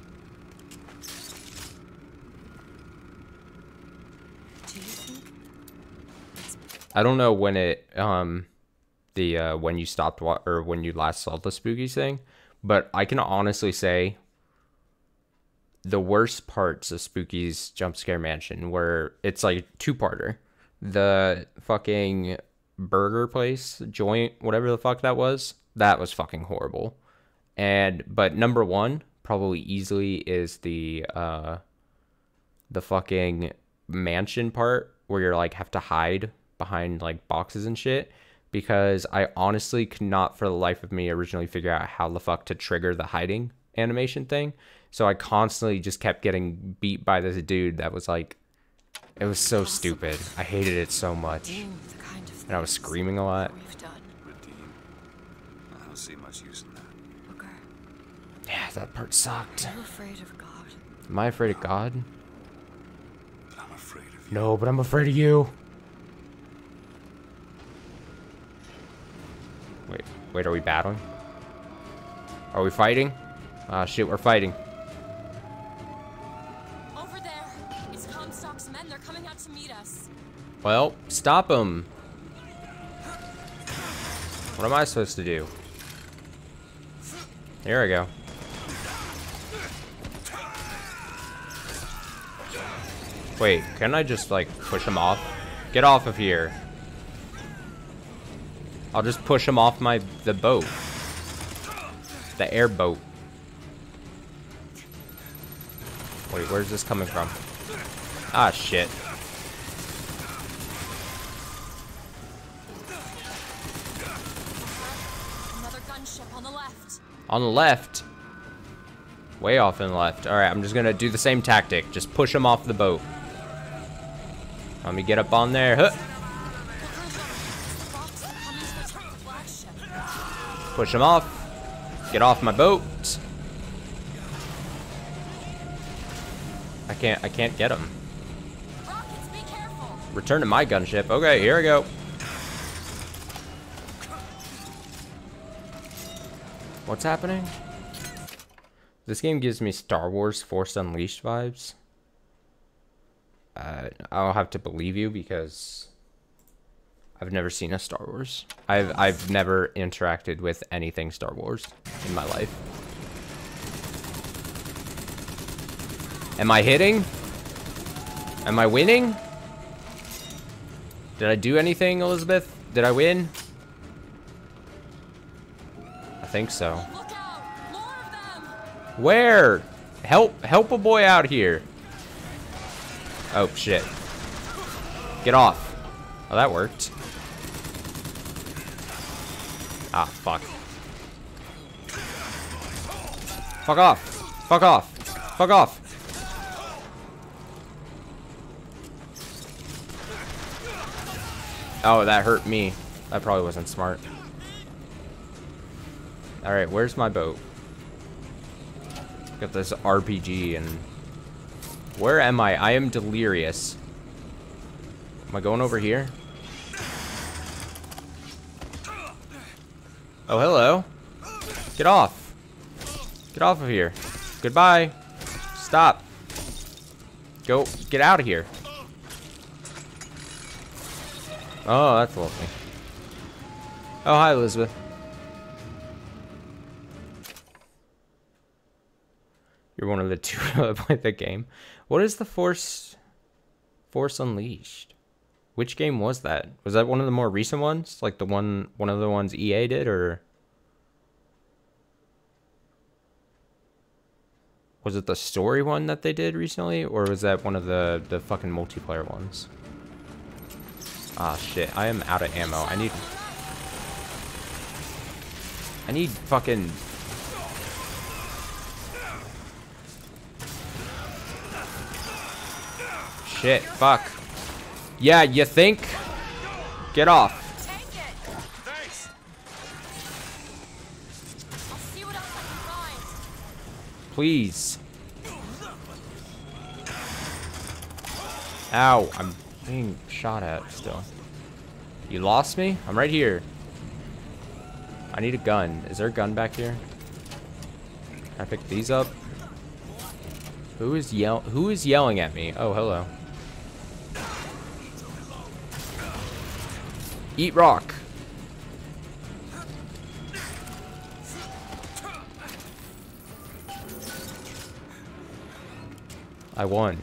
I don't know when it um the uh when you stopped wa or when you last saw the Spookies thing, but I can honestly say the worst parts of Spookies Jump Scare Mansion were it's like two-parter. The fucking burger place, joint, whatever the fuck that was. That was fucking horrible. And but number one probably easily is the uh the fucking mansion part where you're like have to hide behind like boxes and shit, because I honestly could not for the life of me originally figure out how the fuck to trigger the hiding animation thing. So I constantly just kept getting beat by this dude that was like, it was so stupid. I hated it so much. And I was screaming a lot. I don't see much use in that. Okay. Yeah, that part sucked. I'm afraid of God. Am I afraid of God? But I'm afraid of you. No, but I'm afraid of you. Wait, wait, are we battling? Are we fighting? Ah, shit, we're fighting. Over there. It's Comstock's men. They're coming out to meet us. Well, stop them. What am I supposed to do? Here I go. Wait, can I just, like, push him off? Get off of here. I'll just push him off my, the boat. The airboat. Wait, where's this coming from? Ah, shit. Another gunship on the left. On the left? Way off in the left. Alright, I'm just gonna do the same tactic. Just push him off the boat. Let me get up on there. Huh. Push him off. Get off my boat. I can't I can't get him. Rockets, be careful. Return to my gunship. Okay, here we go. What's happening? This game gives me Star Wars Force Unleashed vibes. Uh, I'll have to believe you because I've never seen a Star Wars. I've I've never interacted with anything Star Wars in my life. Am I hitting? Am I winning? Did I do anything, Elizabeth? Did I win? I think so. Look out! More of them! Where? Help help a boy out here. Oh shit. Get off. Oh, that worked. Ah, fuck. Fuck off. Fuck off. Fuck off. Oh, that hurt me. That probably wasn't smart. Alright, where's my boat? Got this R P G and... Where am I? I am delirious. Am I going over here? Oh, hello. Get off. Get off of here. Goodbye. Stop. Go. Get out of here. Oh, that's lovely. Oh, hi, Elizabeth. You're one of the two that played the game. What is the Force... Force Unleashed? Which game was that? Was that one of the more recent ones? Like the one... One of the ones E A did, or... Was it the story one that they did recently? Or was that one of the, the fucking multiplayer ones? Ah, shit. I am out of ammo. I need... I need fucking... Shit, fuck. Yeah, you think? Get off. Take it. Thanks. I'll see what else I can find. Please. Ow, I'm being shot at still. You lost me? I'm right here. I need a gun. Is there a gun back here? Can I pick these up? Who is yell who is yelling at me? Oh, hello. Eat rock. I won.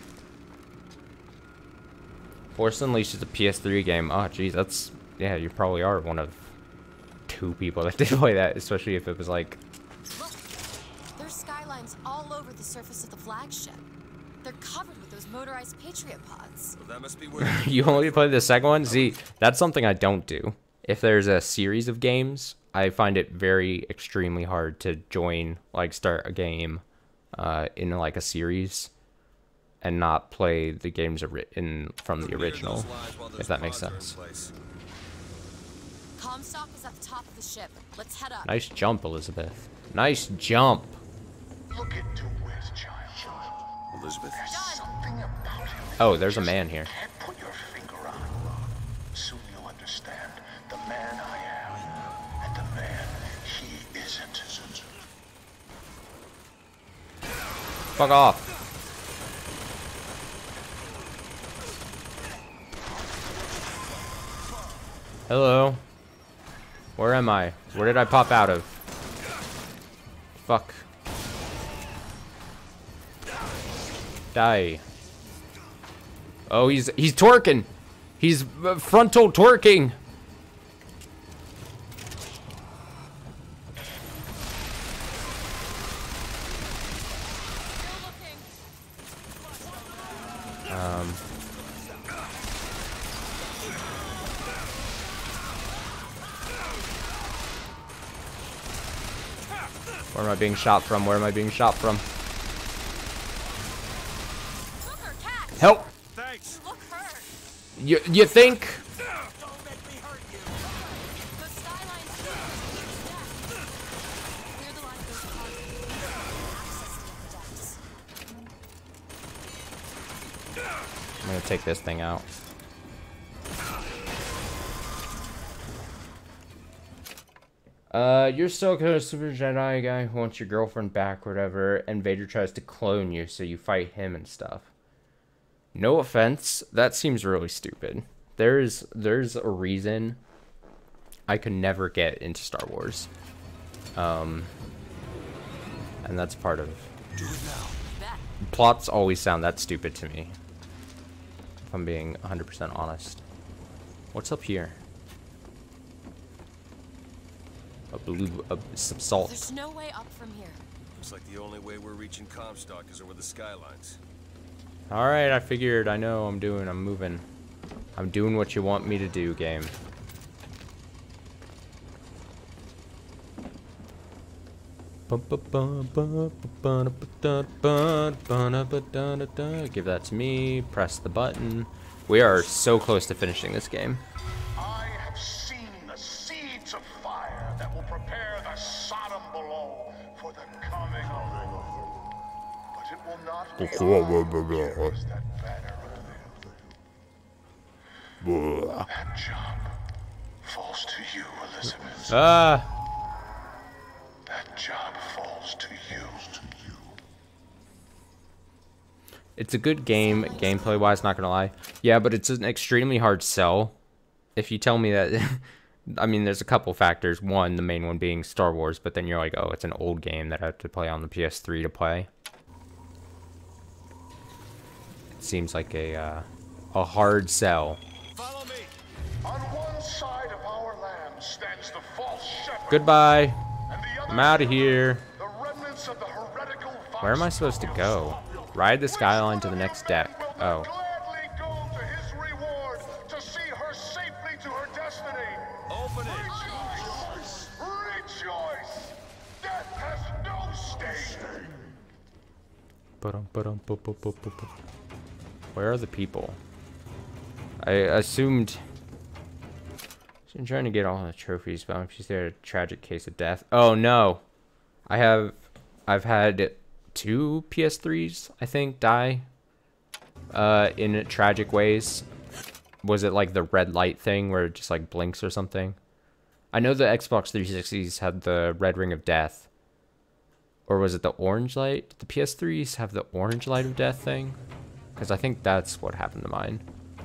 Force Unleashed is a P S three game. Oh, geez, that's... Yeah, you probably are one of two people that did play that, especially if it was like... Look, there's skylines all over the surface of the flagship. They're covered with those motorized Patriot pods. Well, that must be where You only play the second one? See, that's something I don't do. If there's a series of games, I find it very extremely hard to join, like start a game uh, in like a series and not play the games in from the original, if that makes sense. Comstock is at the top of the ship. Let's head up. Nice jump, Elizabeth. Nice jump. Look into his child. Elizabeth. There's something about him. Oh, there's a man here. Can't put your finger on. Soon you'll understand the man I am and the man he isn't. Fuck off. Hello. Where am I? Where did I pop out of? Fuck. Die. Oh, he's he's twerking. He's uh, frontal twerking. Um. Where am I being shot from? Where am I being shot from? Help! Thanks. You look hurt. You you think? Don't make me hurt you. The skyline's clear the line goes access the decks. I'm gonna take this thing out. Uh, you're still kind of super Jedi guy who wants your girlfriend back, or whatever, and Vader tries to clone you, so you fight him and stuff. No offense, that seems really stupid. There's there's a reason I could never get into Star Wars. Um, and that's part of... Do it now. Plots always sound that stupid to me, if I'm being one hundred percent honest. What's up here? A blue, a, some salt. There's no way up from here. Looks like the only way we're reaching Comstock is over the skylines. Alright, I figured. I know I'm doing. I'm moving. I'm doing what you want me to do, game. Give that to me. Press the button. We are so close to finishing this game. I have seen the seeds of fire that will prepare the Sodom below for the coming of the Lord. But it will not be I who carries that banner up there. That job falls to you, Elizabeth. Ah! That job falls to you. It's a good game, gameplay-wise, not gonna lie. Yeah, but it's an extremely hard sell. If you tell me that... I mean, there's a couple factors. One, the main one being Star Wars, but then you're like, oh, it's an old game that I have to play on the P S three to play. It seems like a, uh, a hard sell. Follow me. On one side of our land stands the false shepherd. Goodbye. And the other I'm out of here. the remnants of the heretical Where am I supposed to go? Ride the skyline to the next deck. Oh. gladly go to his reward to see her safely to her destiny. Open it. Rejoice! Rejoice! Death has no sting. Where are the people? I assumed... I'm trying to get all the trophies, but I'm just there a tragic case of death. Oh no! I have... I've had two P S threes, I think, die uh, in tragic ways. Was it like the red light thing where it just like blinks or something? I know the Xbox three sixties had the red ring of death. Or was it the orange light? Did the P S threes have the orange light of death thing? Because I think that's what happened to mine.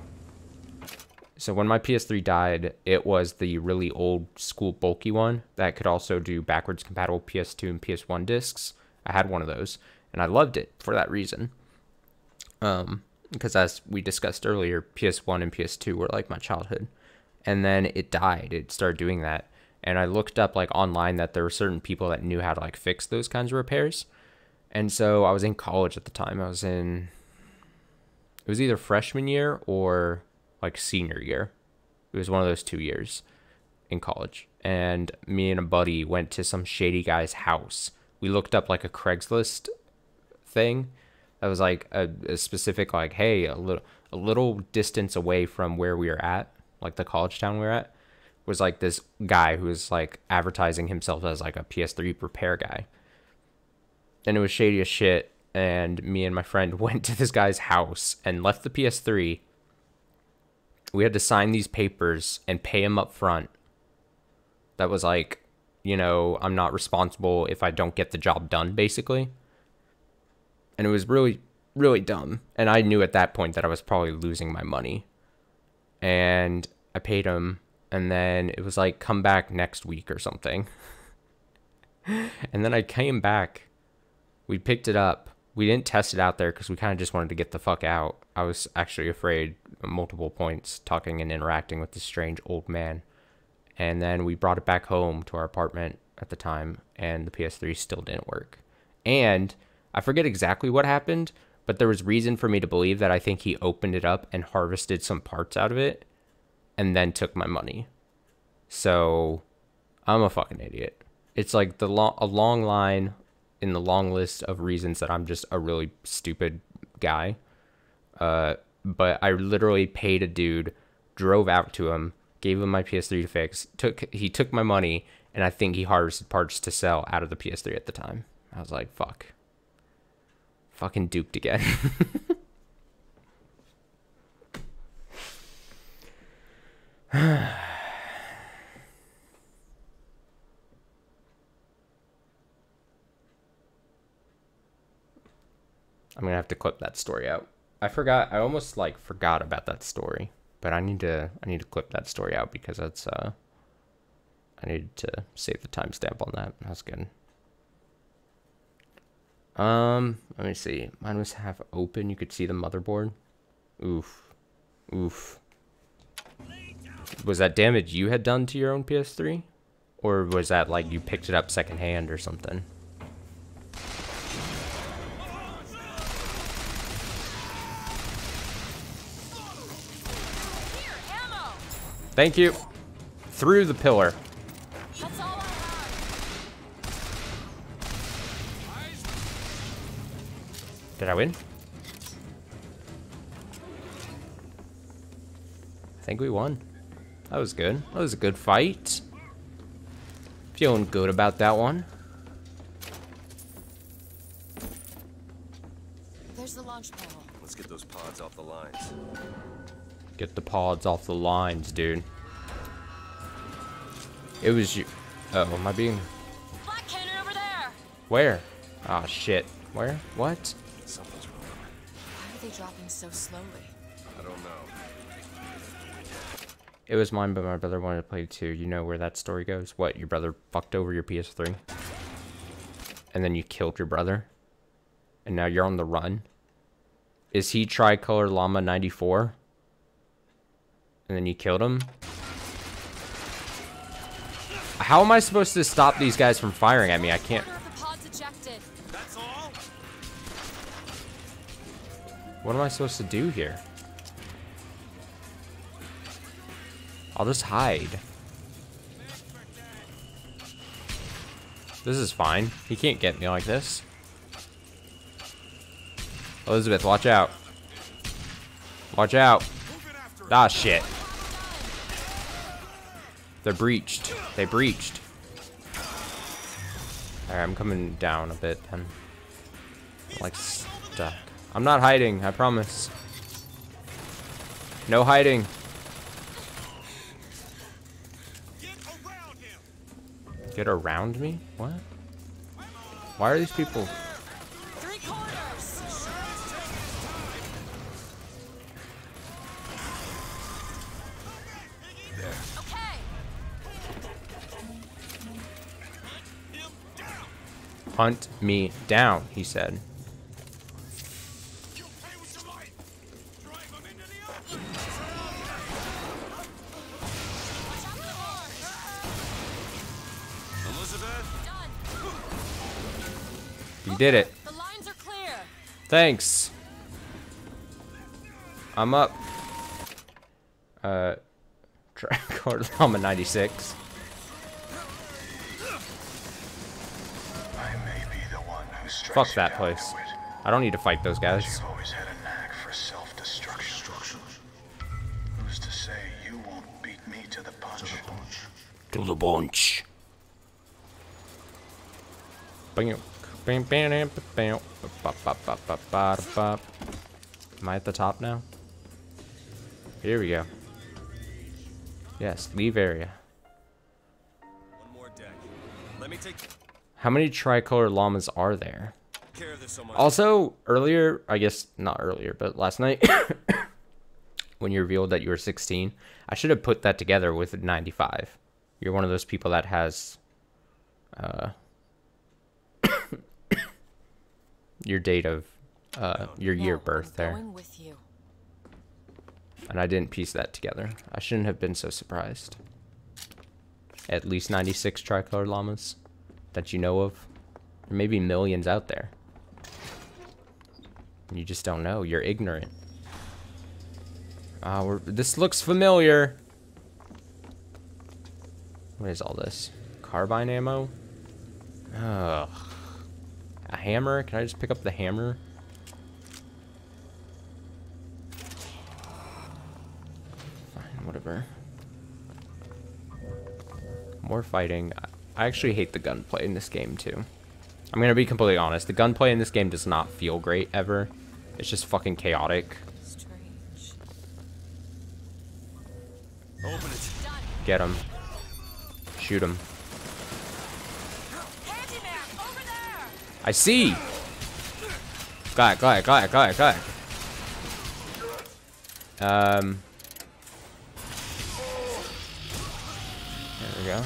So when my P S three died, it was the really old school bulky one that could also do backwards compatible P S two and P S one discs. I had one of those, and I loved it for that reason. Um, because as we discussed earlier, P S one and P S two were like my childhood. And then it died. It started doing that. And I looked up like online that there were certain people that knew how to like fix those kinds of repairs. And so I was in college at the time. I was in, it was either freshman year or like senior year. It was one of those two years in college. And me and a buddy went to some shady guy's house. We looked up like a Craigslist thing that was like a, a specific like, hey, a little a little distance away from where we were at, like the college town we were at, was like this guy who was like advertising himself as like a P S three repair guy. And it was shady as shit. And me and my friend went to this guy's house and left the P S three. We had to sign these papers and pay him up front. That was like, you know, I'm not responsible if I don't get the job done, basically. And it was really, really dumb. And I knew at that point that I was probably losing my money. And I paid him. And then it was like, come back next week or something. And then I came back. We picked it up. we didn't test it out there because we kind of just wanted to get the fuck out. I was actually afraid at multiple points talking and interacting with this strange old man. And then we brought it back home to our apartment at the time, and the P S three still didn't work. And I forget exactly what happened, but there was reason for me to believe that I think he opened it up and harvested some parts out of it and then took my money. So I'm a fucking idiot. It's like the lo- a long line in the long list of reasons that I'm just a really stupid guy. Uh, but I literally paid a dude, drove out to him, gave him my P S three to fix. Took he took my money, and I think he harvested parts to sell out of the P S three at the time. I was like, fuck. Fucking duped again. I'm gonna have to clip that story out. I forgot. I almost like forgot about that story, but I need to. I need to clip that story out because that's. Uh, I needed to save the timestamp on that. That's good. Um, let me see. Mine was half open. You could see the motherboard. Oof, oof. Was that damage you had done to your own P S three, or was that like you picked it up secondhand or something? Thank you. Through the pillar. That's all I have. Did I win? I think we won. That was good. That was a good fight. Feeling good about that one. There's the launch panel. Let's get those pods off the lines. Get the pods off the lines, dude. It was you. Uh oh, am I being... Black cannon over there. Where? Ah, shit. Where? What? Something's wrong. Why are they dropping so slowly? I don't know. It was mine, but my brother wanted to play too. You know where that story goes? What, your brother fucked over your P S three? And then you killed your brother? And now you're on the run? Is he Tricolor Llama ninety-four? And then you killed him? How am I supposed to stop these guys from firing at me? I can't... That's all? What am I supposed to do here? I'll just hide. This is fine. He can't get me like this. Elizabeth, watch out. Watch out. Ah, shit. They're breached. They breached. Alright, I'm coming down a bit then. Like stuck. I'm not hiding, I promise. No hiding. Get around me? What? Why are these people... Three corners. There. Okay. Hunt me down, he said. You did it. The lines are clear. Thanks. I'm up. Uh, Tricolor Llama ninety-six. I may be the one who strikes Fuck you that down, place. Hewitt, I don't need to fight those but guys. you've always had a knack for self-destruction. Who's to say you won't beat me to the punch? To the bunch. Bam, bam, bam, bam, bam, bam, bam, bam, bam, bam. Am I at the top now? Here we go. Yes, leave area. One more deck. Let me take How many tricolor llamas are there? care of this so much. Also, earlier, I guess not earlier, but last night, when you revealed that you were sixteen, I should have put that together with ninety-five. You're one of those people that has, uh, your date of uh, your year of birth there. Going with you. And I didn't piece that together. I shouldn't have been so surprised. At least ninety-six tricolor llamas that you know of. There may be millions out there. You just don't know. You're ignorant. Ah, uh, we're, this looks familiar. What is all this? Carbine ammo? Ugh. A hammer? Can I just pick up the hammer? Fine, whatever. More fighting. I actually hate the gunplay in this game too. I'm gonna be completely honest. The gunplay in this game does not feel great ever. It's just fucking chaotic. Strange. Open it. Get him. Shoot him. Handyman, over there! I see! Got it, got it, got it, got it, got it. Um. There we go.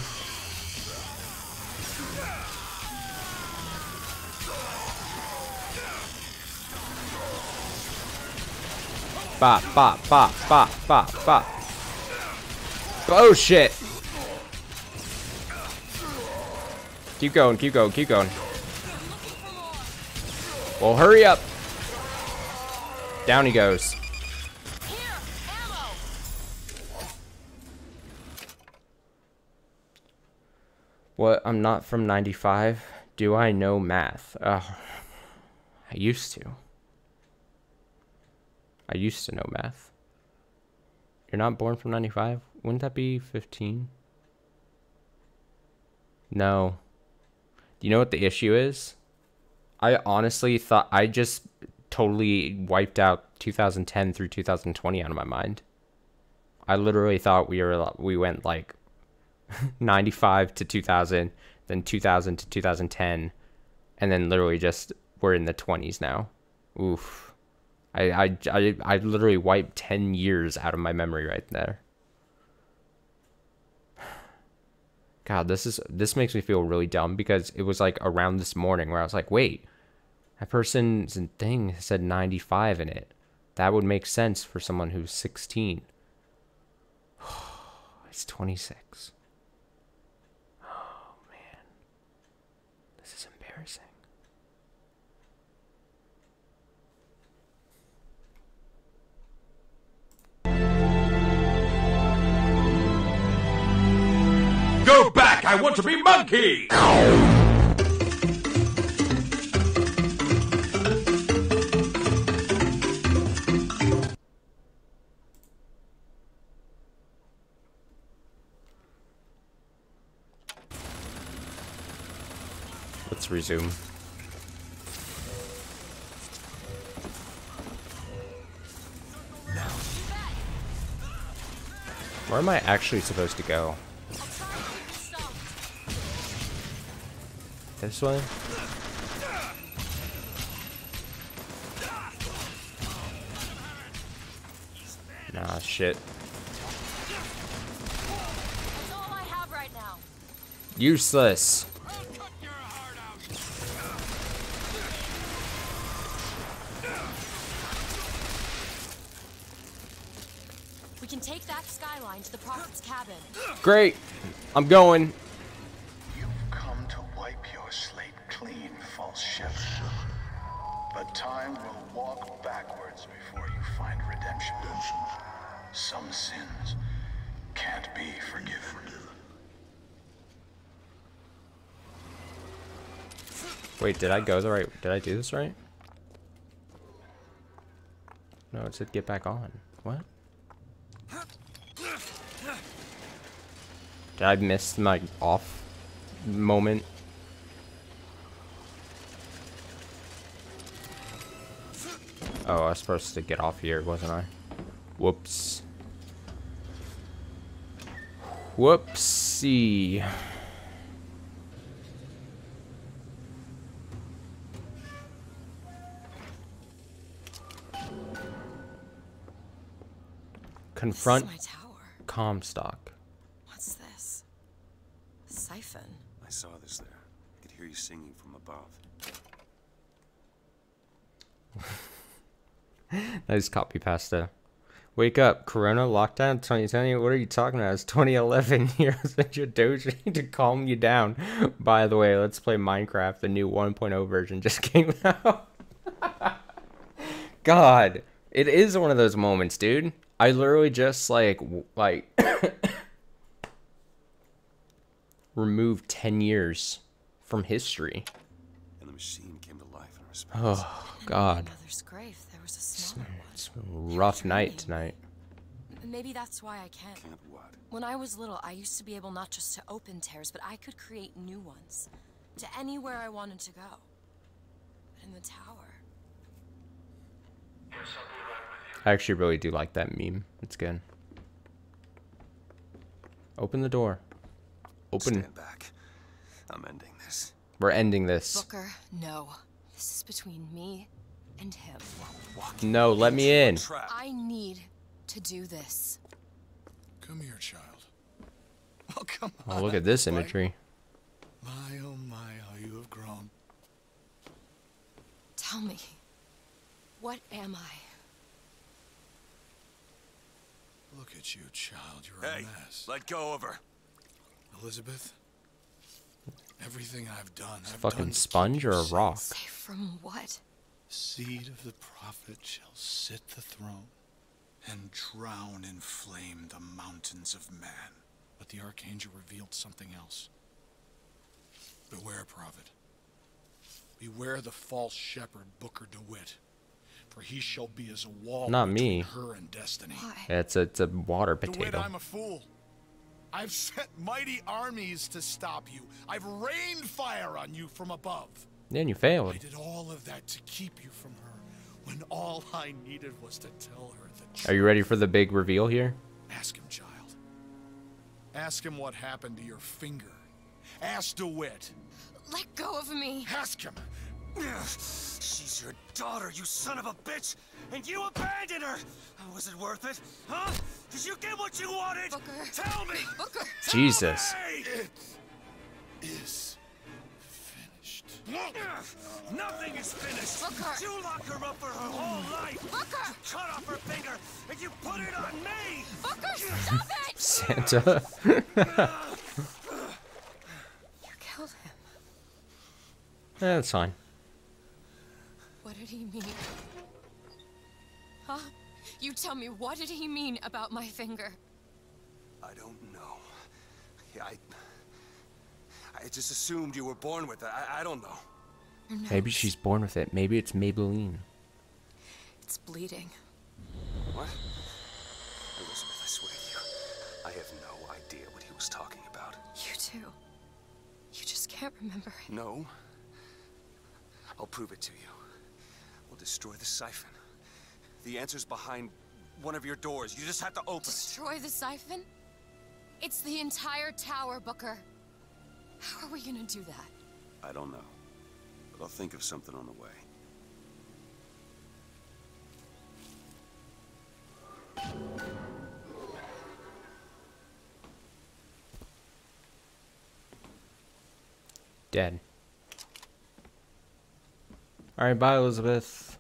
Bop, bop, bop, bop, bop, bop. Oh shit! Keep going, keep going, keep going. Well, hurry up. Down he goes. What? I'm not from ninety-five? Do I know math? Uh, I used to. I used to know math. You're not born from ninety-five? Wouldn't that be fifteen? No. Do you know what the issue is? I honestly thought I just totally wiped out two thousand ten through two thousand twenty out of my mind. I literally thought we were we went like ninety-five to two thousand, then two thousand to two thousand ten, and then literally just we're in the twenties now. Oof. I, I, I, I literally wiped ten years out of my memory right there. God, this is this makes me feel really dumb because it was like around this morning where I was like, wait, that person's thing said ninety-five in it. That would make sense for someone who's sixteen. It's twenty-six. Oh, man. This is embarrassing. Go back! I want to be monkey! Let's resume. Where am I actually supposed to go? This way? Nah, shit. That's all I have right now. Useless. We can take that skyline to the Prophet's cabin. Great. I'm going. Clean, false shepherd. But time will walk backwards before you find redemption. Some sins can't be forgiven. Wait, did I go the right? Did I do this right? No, it said get back on. What? Did I miss my off moment? Oh, I was supposed to get off here, wasn't I? Whoops. Whoopsie. Confront This is my tower. Comstock. What's this? A siphon. I saw this there. I could hear you singing from above. Nice copy pasta. Wake up, Corona lockdown twenty twenty. What are you talking about? It's twenty eleven. Heroes in your dojo to calm you down. By the way, let's play Minecraft. The new one point oh version just came out. God, it is one of those moments, dude. I literally just like like removed ten years from history. And the machine came to life in response. Oh God. Mother's grave, there was a smaller one. It's a rough night tonight. Maybe that's why I can't. Can't what? When I was little, I used to be able not just to open tears, but I could create new ones. To anywhere I wanted to go. But in the tower... I actually really do like that meme. It's good. Open the door. Open. Stand back. I'm ending this. We're ending this. Booker, no. This is between me and him. No, let me in. I need to do this. Come here, child. Oh, come on. Oh, look at this imagery. My, oh my, how you have grown. Tell me, what am I? Look at you, child. You're Hey, a mess. let go of her. Elizabeth, everything I've done, It's a I've fucking done to sponge keep you or a safe. rock? Safe from what? Seed of the prophet shall sit the throne and drown in flame the mountains of man. But the archangel revealed something else. Beware, prophet. Beware the false shepherd Booker DeWitt, for he shall be as a wall Not between me. her and destiny. Yeah, it's a, it's a water DeWitt, potato. I'm a fool. I've sent mighty armies to stop you. I've rained fire on you from above. Then you failed. I did all of that to keep you from her, when all I needed was to tell her the truth. Are you ready for the big reveal here? Ask him, child. Ask him what happened to your finger. Ask DeWitt. Let go of me. Ask him. She's your daughter, you son of a bitch! And you abandoned her! Was it worth it? Huh? Did you get what you wanted? Booker. Tell me! Booker. Tell Jesus. me! It is finished. Nothing is finished! Booker. You locked her up for her whole life! Booker. You cut off her finger, and you put it on me! Booker, stop it! Santa. You killed him. Yeah, that's fine. What did he mean? Huh? You tell me, what did he mean about my finger? I don't know. Yeah, I... I just assumed you were born with it. I, I don't know. No, Maybe she's born with it. Maybe it's Maybelline. It's bleeding. What? Elizabeth, I swear to you, I have no idea what he was talking about. You too. You just can't remember it. No. I'll prove it to you. We'll destroy the siphon. The answer's behind one of your doors. You just have to open it. Destroy the siphon? It's the entire tower, Booker. How are we gonna do that? I don't know. But I'll think of something on the way. Dead. Alright, bye, Elizabeth.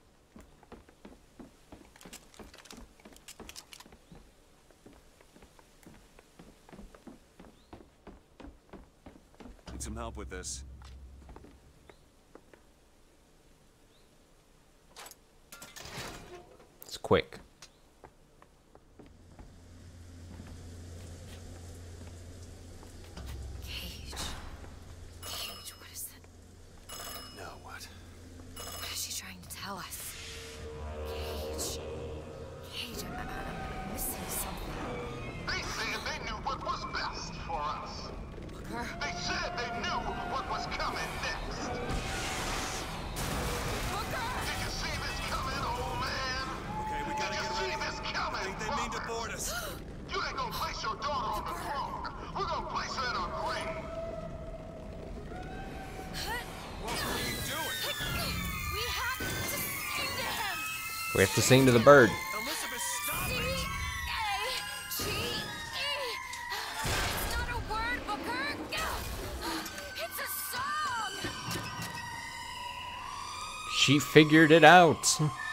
Need some help with this. It's quick. Cage. Cage, what is that? Now what? What is she trying to tell us? Cage. Cage, I- I'm missing something. They said they knew what was best for us. Booker? They said they knew what was coming next. Booker! Did you see this coming, old man? Okay, we gotta Did you get see ready. this I coming, think they mean to Robert? board us. You ain't gonna place your daughter on the throne. We're gonna place her in her grave. What are you doing? We have to sing to him! We have to sing to the bird. Elizabeth, stop C it! A G E. It's not a word, Booker. It's a song. She figured it out.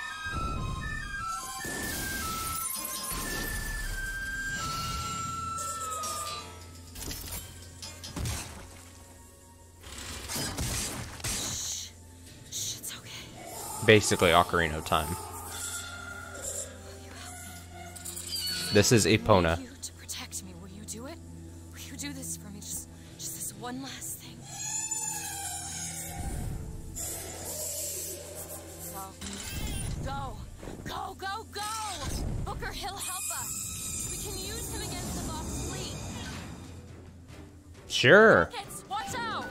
Basically Ocarina of Time. This is Epona. You to protect me, will you do it? Will you do this for me? Just, just this one last thing. Go, go, go, go, go! Booker, he'll help us. We can use him against the Vox fleet. Sure. Rockets, watch out!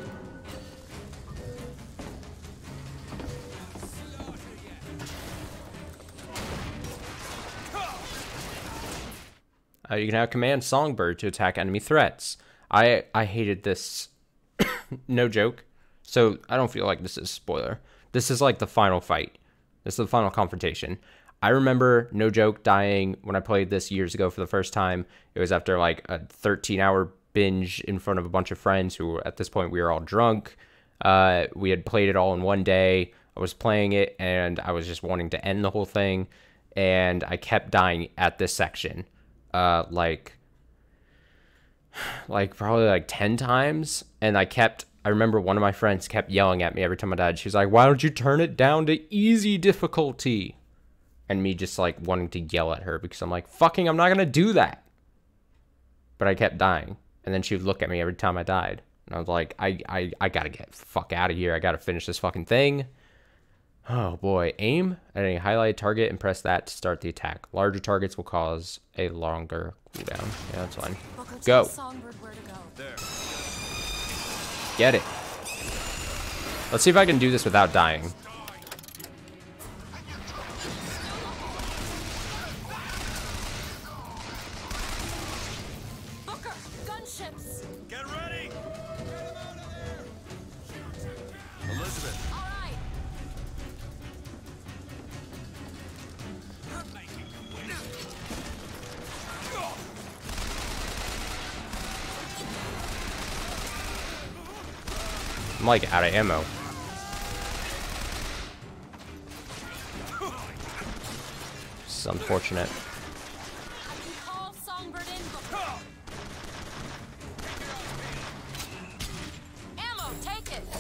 Uh, you can now command Songbird to attack enemy threats. I I hated this. No joke. So I don't feel like this is a spoiler. This is like the final fight. This is the final confrontation. I remember, no joke, dying when I played this years ago for the first time. It was after like a thirteen hour binge in front of a bunch of friends who, at this point, we were all drunk. Uh, we had played it all in one day. I was playing it and I was just wanting to end the whole thing. And I kept dying at this section. Uh, like, like probably like ten times. And I kept, I remember one of my friends kept yelling at me every time I died. She was like, why don't you turn it down to easy difficulty? And me just like wanting to yell at her because I'm like, fucking, I'm not going to do that. But I kept dying. And then she would look at me every time I died. And I was like, I, I, I got to get the fuck out of here. I got to finish this fucking thing. Oh boy, aim at a highlighted target and press that to start the attack. Larger targets will cause a longer cooldown. Yeah, that's fine. Go. Get it. Let's see if I can do this without dying. Booker, gunships. Get ready. Elizabeth. I'm like out of ammo. This is unfortunate. Ammo, take it.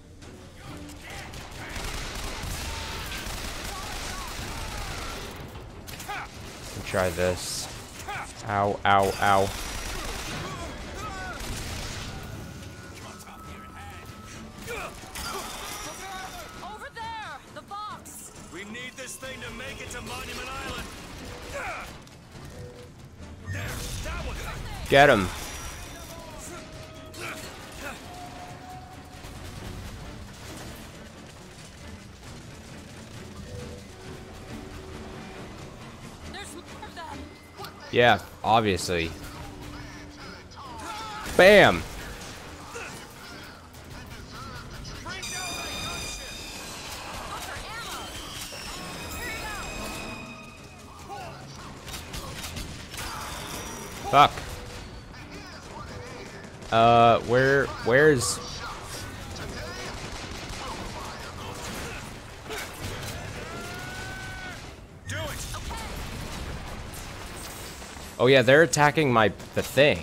Let me try this. Ow, ow, ow. Get him. Yeah, obviously. Bam. Fuck. Uh, where, where's... Oh yeah, they're attacking my, the thing.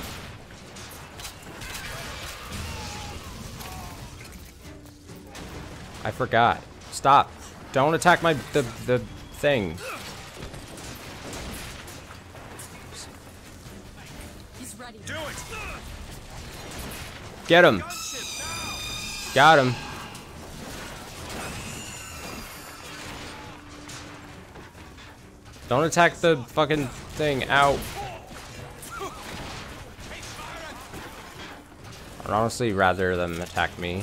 I forgot. Stop. Don't attack my, the, the thing. Get him. Got him. Don't attack the fucking thing. Ow. I'd honestly rather them attack me.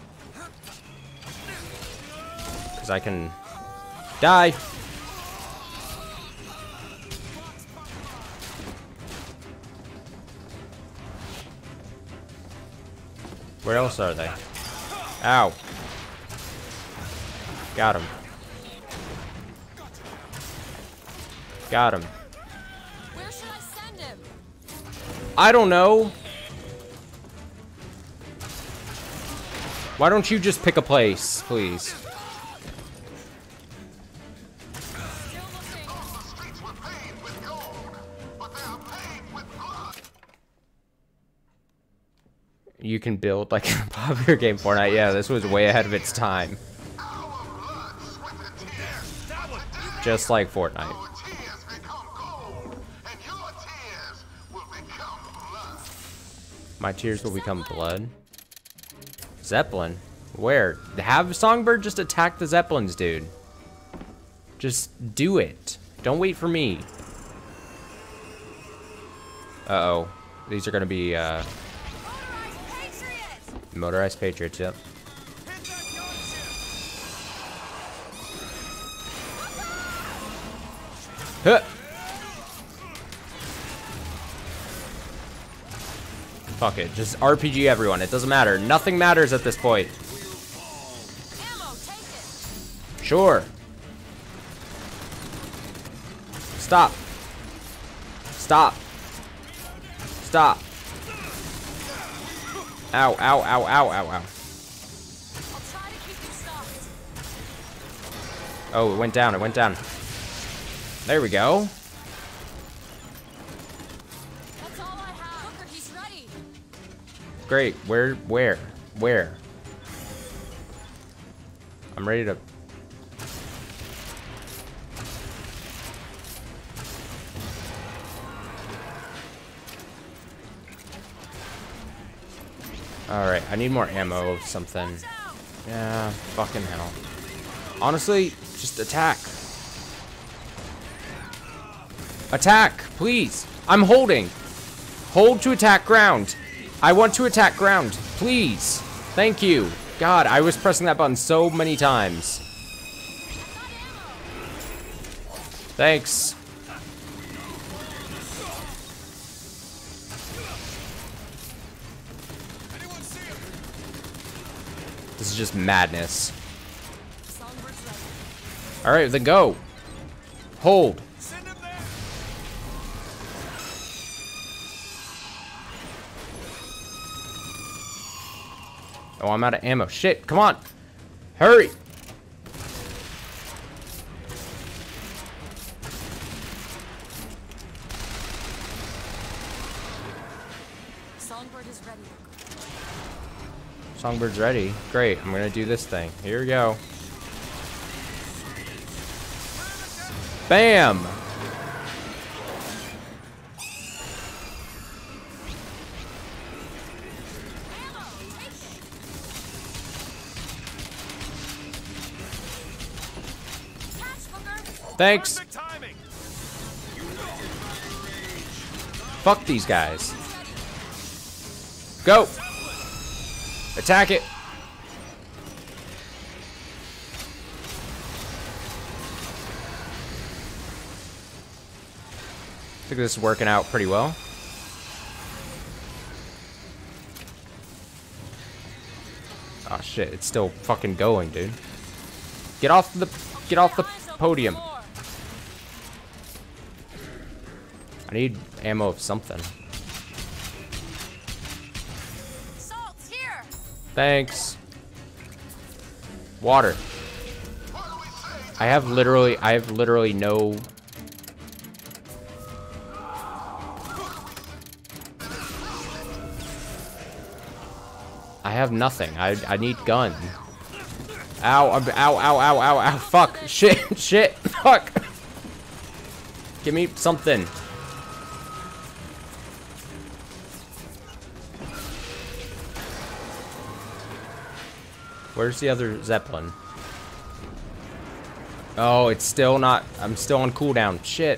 Because I can die. Where else are they? Ow. Got him. Got him. Where should I send him? I don't know. Why don't you just pick a place, please? You can build like a popular game, Fortnite. Yeah, this was way ahead of its time. Just like Fortnite. My tears will become blood. Zeppelin? Where? Have Songbird just attack the Zeppelins, dude. Just do it. Don't wait for me. Uh-oh. These are gonna be, uh... Motorized Patriots, yep. Huh. Fuck it, just R P G everyone. It doesn't matter. Nothing matters at this point. Sure. Stop. Stop. Stop. Ow, ow, ow, ow, ow, ow. Oh, it went down, it went down. There we go. That's all I have. Booker, he's ready. Great. Where, where, where? I'm ready to... Alright, I need more ammo of something. Yeah, fucking hell. Honestly, just attack. Attack, please. I'm holding. Hold to attack ground. I want to attack ground, please. Thank you. God, I was pressing that button so many times. Thanks. This is just madness. Alright, then go. Hold. Oh, I'm out of ammo. Shit, come on. Hurry. Songbird is ready. Songbird's ready. Great, I'm gonna do this thing. Here we go. Bam! Thanks. Fuck these guys. Go. Attack it. I think this is working out pretty well. Oh shit, it's still fucking going, dude. Get off the get off the podium. I need ammo of something. Salt's here. Thanks. Water. I have literally I have literally no I have nothing. I I need gun. Ow, ow, ow, ow, ow, ow, fuck. Shit, shit, fuck. Give me something. Where's the other Zeppelin? Oh, it's still not, I'm still on cooldown. Shit.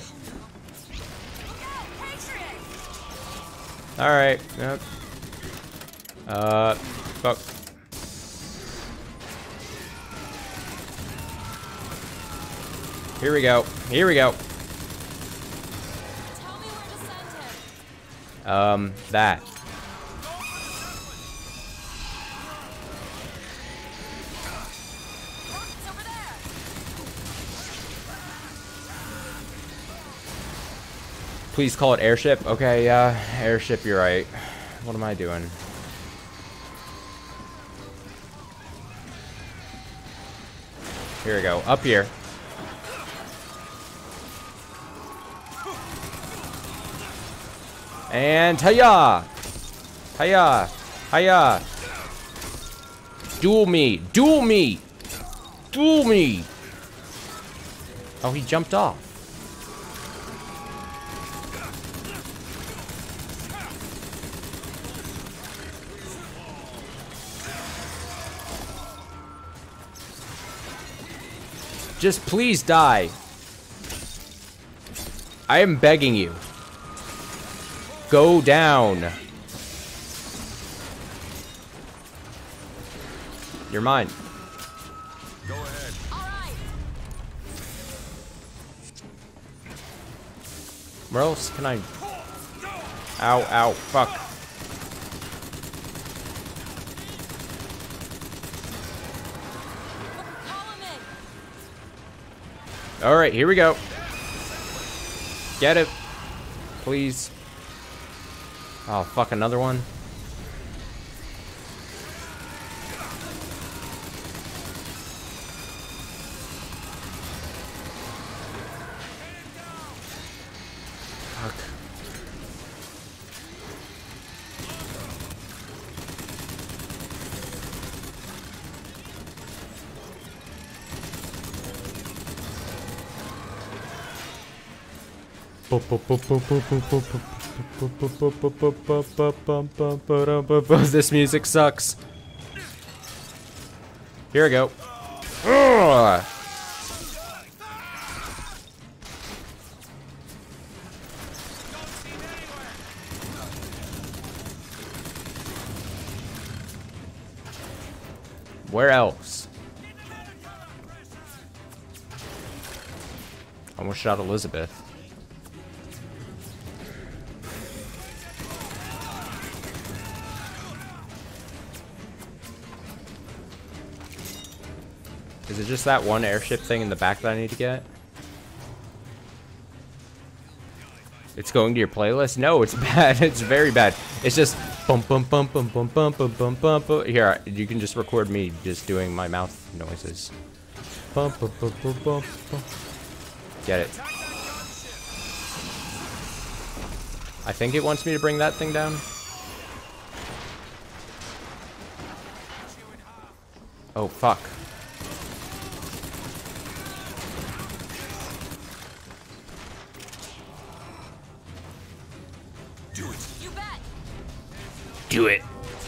Alright, yep. Uh, fuck. Here we go. Here we go. Tell me where to send him. Um, that. Rocket's over there. Please call it airship. Okay, yeah, airship, you're right. What am I doing? Here we go. Up here. And hiya! Hiya! Hiya! Duel me! Duel me! Duel me! Oh, he jumped off. Just please die. I am begging you. Go down. You're mine. Go ahead. All right. Where else can I? Ow, ow, fuck. All right, here we go. Get it, please. Oh, fuck, another one. Fuck. This music sucks. Here we go. Ugh. Where else? Almost shot Elizabeth. Is it just that one airship thing in the back that I need to get? It's going to your playlist? No, it's bad. It's very bad. It's just bum bum bum bum bum bum bum bum bum bum. Here, you can just record me just doing my mouth noises. Bum bum bum bum bum bum. Get it. I think it wants me to bring that thing down. Oh, fuck. Do it. You bet. Do it.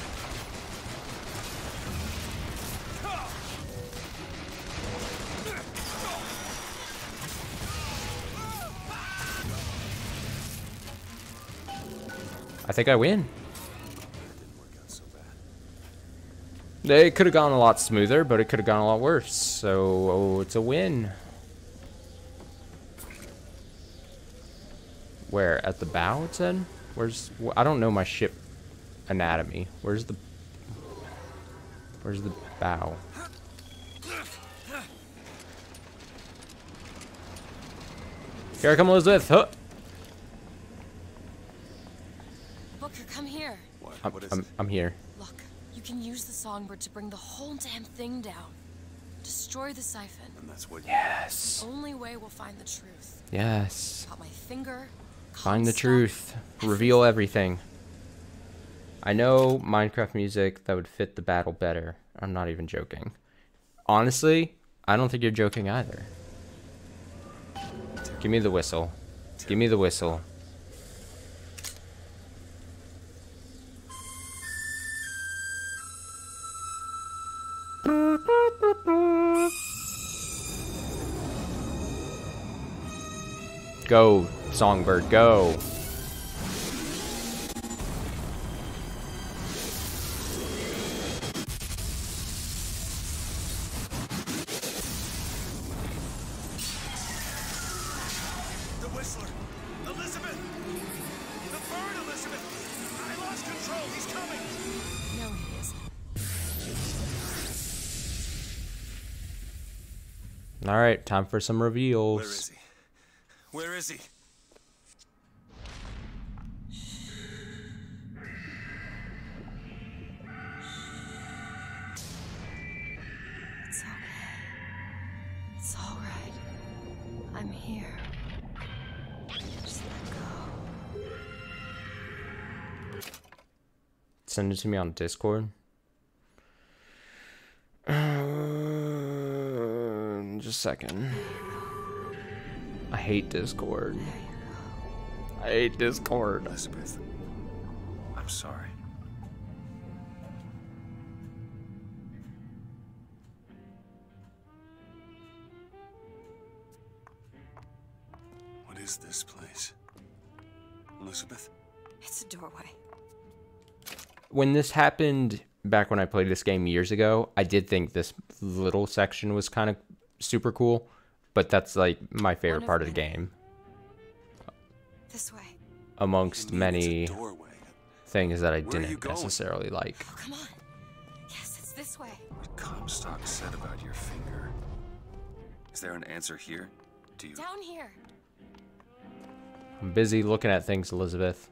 I think I win. It could have gone a lot smoother, but it could have gone a lot worse. So, oh, it's a win. Where? At the bow, it said? Where's... I don't know my ship anatomy. Where's the... Where's the bow? Here I come, Elizabeth. Huh. Booker, come here. What? I'm, What is I'm, it? I'm here. Look, you can use the songbird to bring the whole damn thing down. Destroy the siphon. And that's what. Yes. Only way we'll find the truth. Yes. Got my finger. Find the stuff, truth. Reveal everything. I know Minecraft music that would fit the battle better. I'm not even joking. Honestly, I don't think you're joking either. Give me the whistle. Give me the whistle. Go, songbird, go. The Whistler! Elizabeth! The bird, Elizabeth! I lost control! He's coming! No, he isn't. Alright, time for some reveals. Where is he? Where is he? It's okay. It's all right. I'm here. Just let go. Send it to me on Discord. Uh, just a second. I hate Discord. I hate Discord. Elizabeth, I'm sorry. What is this place? Elizabeth? It's a doorway. When this happened back when I played this game years ago, I did think this little section was kind of super cool, but that's like my favorite part of the game. This way. Amongst many things that I didn't necessarily like. Oh, come on. Yes, it's this way. What Comstock said about your finger. Is there an answer here? Do you... Down here. I'm busy looking at things, Elizabeth.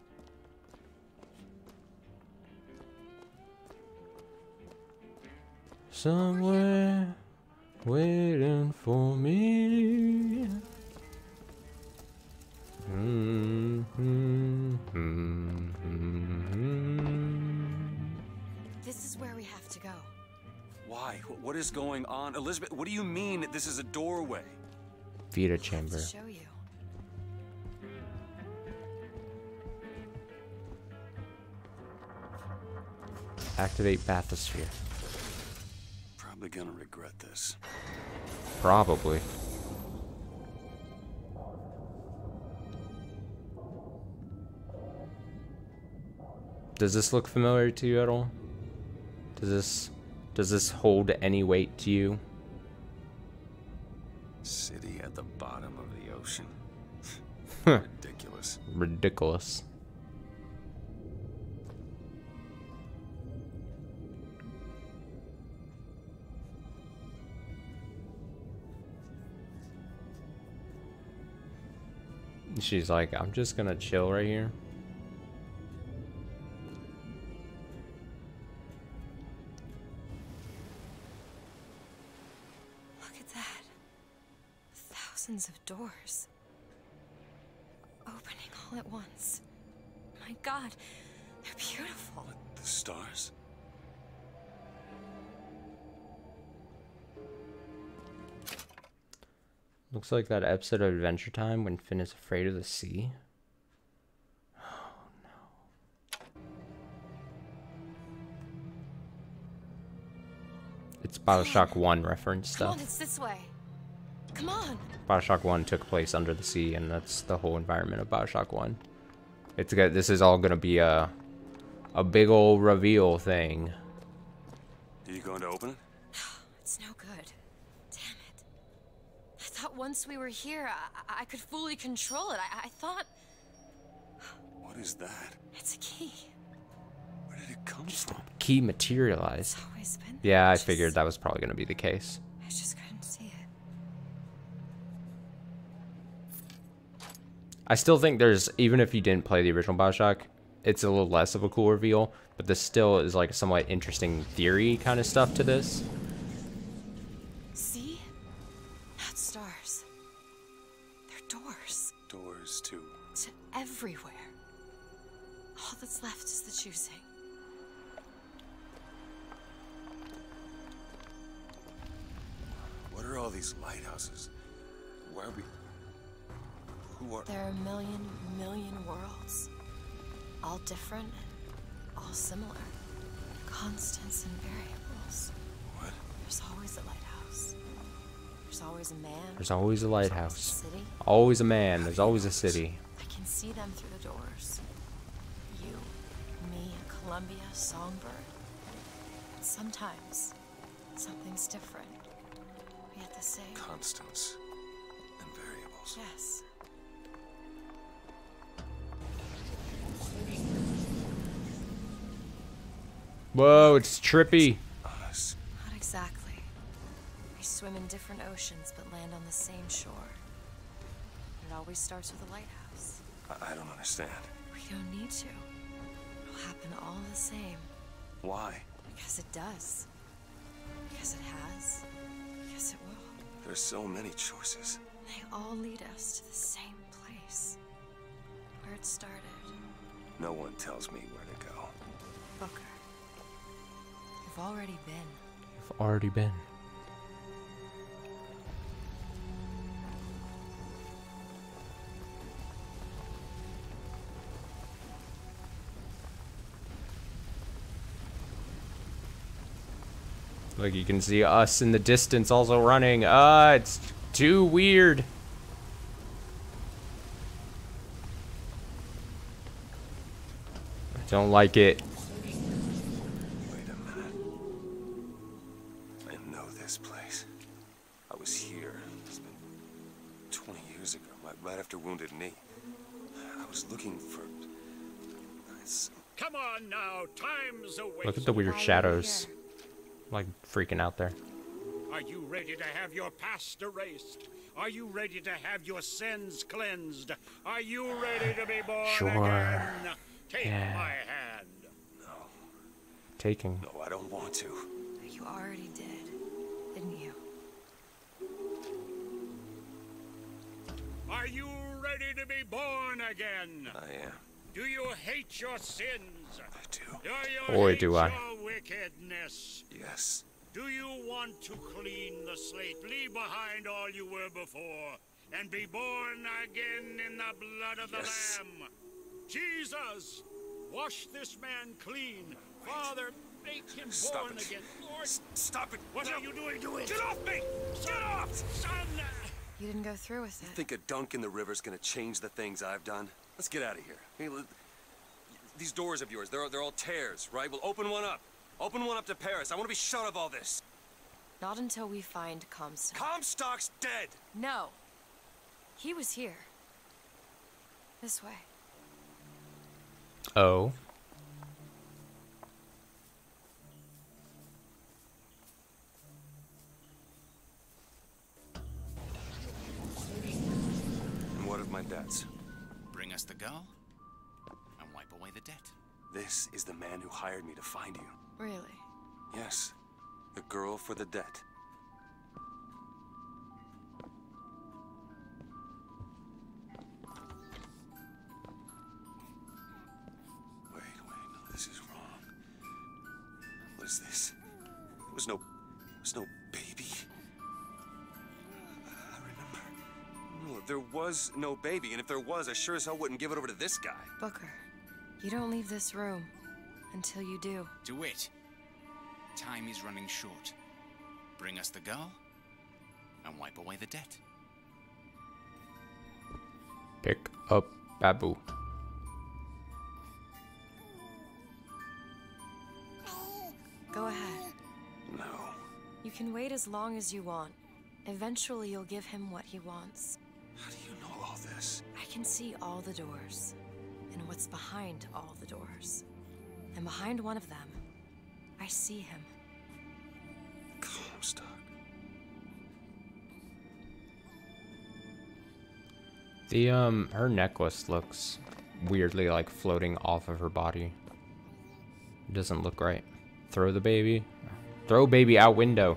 Somewhere waiting for me. Mm-hmm. This is where we have to go. Why? What is going on? Elizabeth, what do you mean this is a doorway? Vita chamber. To show you. Activate bathysphere. Probably gonna regret this. Probably. Does this look familiar to you at all? Does this does this hold any weight to you? City at the bottom of the ocean. Ridiculous. Ridiculous. She's like, I'm just gonna chill right here. Look at that. Thousands of doors. Opening all at once. My God, they're beautiful. The stars? Looks like that episode of Adventure Time when Finn is afraid of the sea. Oh no. It's Bioshock one reference stuff. Come on, it's this way. Come on. Bioshock one took place under the sea, and that's the whole environment of Bioshock one. It's good. This is all gonna be a a big old reveal thing. Are you going to open it? It's no good. I thought once we were here, I, I could fully control it. I, I thought... What is that? It's a key. Where did it come Just from? Key materialized. It's always been there. Yeah, I just, figured that was probably going to be the case. I just couldn't see it. I still think there's, even if you didn't play the original Bioshock, it's a little less of a cool reveal, but this still is like somewhat interesting theory kind of stuff to this. See? Not stars. They're doors. Doors to... To everywhere. All that's left is the choosing. What are all these lighthouses? Where are we... Who are... There are a million, million worlds. All different, all similar. Constants and variables. What? There's always a lighthouse. There's always a man. There's always a lighthouse. Always a city. Always a man. There's always a city. I can see them through the doors. You, me, Columbia, Songbird. And sometimes, something's different. Yet the same. Constants and variables. Yes. Whoa, it's trippy. Us. Not exactly. We swim in different oceans but land on the same shore. It always starts with a lighthouse. I, I don't understand. We don't need to. It'll happen all the same. Why? Because it does. Because it has. Because it will. There's so many choices. They all lead us to the same place. Where it started. No one tells me where to go. Booker, you've already been. You've already been. Look, you can see us in the distance also running. Uh, it's too weird. I don't like it. Wait a minute. I know this place. I was here. It's been twenty years ago, right, right after Wounded Knee. I was looking for... Come on now, time's a waste. Look at the weird shadows. Like freaking out there. Are you ready to have your past erased? Are you ready to have your sins cleansed? Are you ready to be born Sure. again? Take Yeah. my hand. No. Taking. No, I don't want to. You already did, didn't you? Are you ready to be born again? I am. Do you hate your sins? I do. Do you Boy, hate do I. your wickedness? Yes. Do you want to clean the slate, leave behind all you were before, and be born again in the blood of the Yes. Lamb? Jesus, wash this man clean. Wait. Father, make him Stop born it. again. Lord, S stop it. what No. are you doing to it? Get off me! Son, Get off! Son! You didn't go through with You it. think a dunk in the river's gonna change the things I've done? Let's get out of here. Hey, let- these doors of yours, they're, they're all tears, right? We'll open one up. Open one up to Paris. I want to be shut of all this. Not until we find Comstock. Comstock's dead! No. He was here. This way. Oh. And what of my debts? Bring us the girl, and wipe away the debt. This is the man who hired me to find you. Really? Yes. The girl for the debt. Wait, wait, no, this is wrong. What is this? There was no... There was no baby. I remember. No, there was no baby, and if there was, I sure as hell wouldn't give it over to this guy. Booker, you don't leave this room until you do. Do it. Time is running short. Bring us the girl, and wipe away the debt. Pick up Babu. Go ahead. No. You can wait as long as you want. Eventually, you'll give him what he wants. How do you know all this? I can see all the doors, and what's behind all the doors. And behind one of them, I see him. Comstock. The, um, her necklace looks weirdly like floating off of her body. It doesn't look right. Throw the baby. Throw baby out window.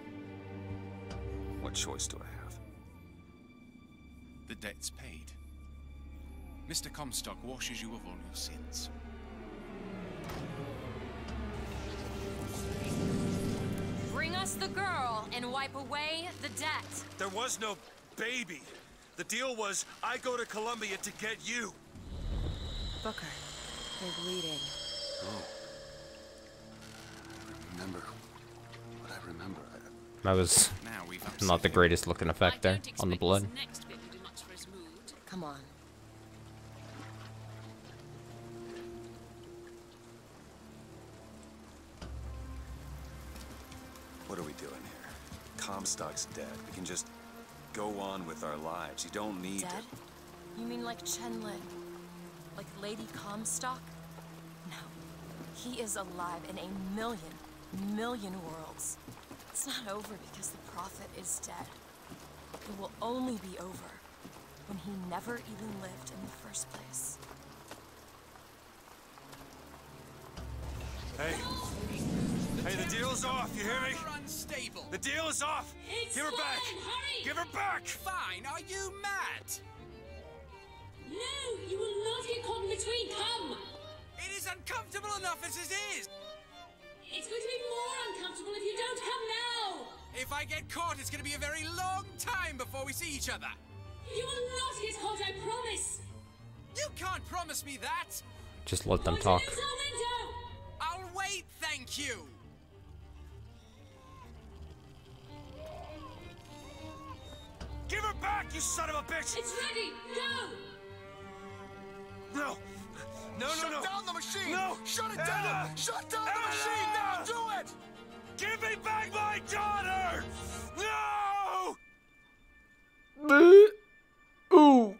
What choice do I have? The debt's paid. Mister Comstock washes you of all your sins. Bring us the girl and wipe away the debt. There was no baby. The deal was I go to Columbia to get you. Booker, you're bleeding. Oh. Remember what I remember. I, That was Now we've not the greatest looking effect there on the blood. Come on. What are we doing here? Comstock's dead. We can just go on with our lives. You don't need Dead? You mean like Chen Lin? Like Lady Comstock? No. He is alive in a million, million worlds. It's not over because the Prophet is dead. It will only be over when he never even lived in the first place. Hey. Hey, the deal's off. You hear me? You're unstable. The deal is off. It's Give her fine, back. hurry! Give her back. Fine, are you mad? No, you will not get caught in between. Come! uncomfortable enough as it is! It's going to be more uncomfortable if you don't come now! If I get caught, it's going to be a very long time before we see each other. You will not get caught, I promise! You can't promise me that! Just let them talk. I'll wait, thank you! Give her back, you son of a bitch! It's ready! Go! No! No, no, Shut no! down the machine! No! Shut it Anna! down! Shut down the Anna! machine now! Do it! Give me back my daughter! No! Ooh.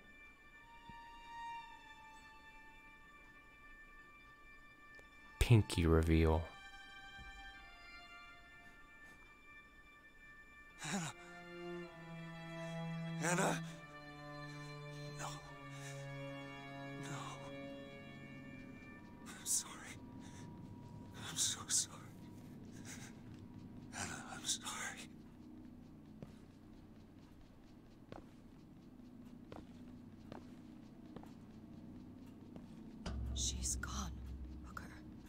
Pinky reveal. Anna. Anna. No. No. I'm sorry. I'm so sorry. Anna, I'm sorry. She's gone, Booker.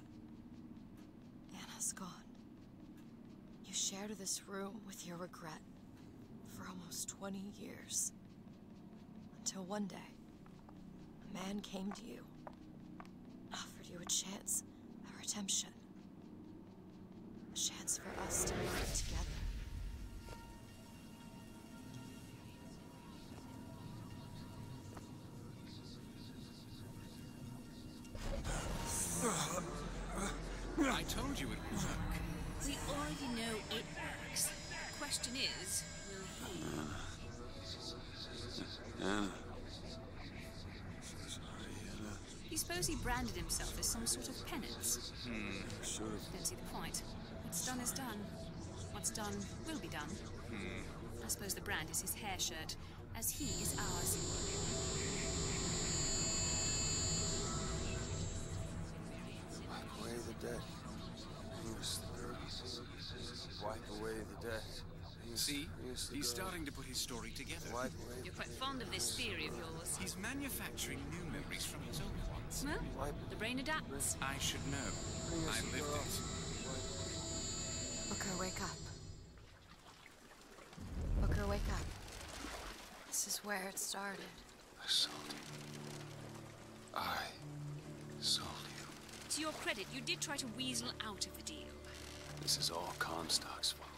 Anna's gone. You shared this room with your regret for almost twenty years. Until one day, a man came to you, offered you a chance at redemption. A chance for us to work together. I told you it would work. We already know it works. The question is, will he? Anna. You suppose he branded himself as some sort of penance? Hmm. Should have. Don't see the point. What's done is done. What's done will be done. Hmm. I suppose the brand is his hair shirt, as he is ours. Wipe away the debt. Use the girl. Wipe away the debt. See? He's starting to put his story together. Wipe away. You're quite fond of this theory of yours. He's manufacturing new memories from his old ones. Well, the brain adapts. I should know. I lived it. Booker, wake up. Booker, wake up. This is where it started. I sold you. I sold you. To your credit, you did try to weasel out of the deal. This is all Comstock's fault.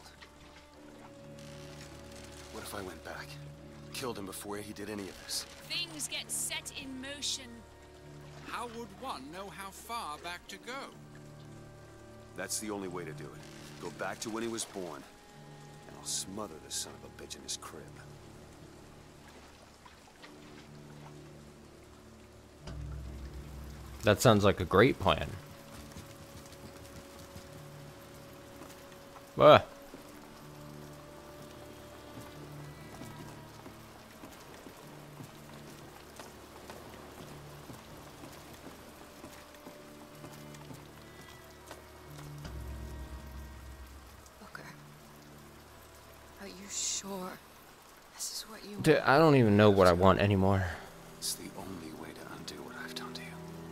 What if I went back? Killed him before he did any of this? Things get set in motion. How would one know how far back to go? That's the only way to do it. Go back to when he was born, and I'll smother the son of a bitch in his crib. That sounds like a great plan. What? Booker, are you sure this is what you Dude, I don't even know what I want anymore. It's the only way to undo what I've done to you.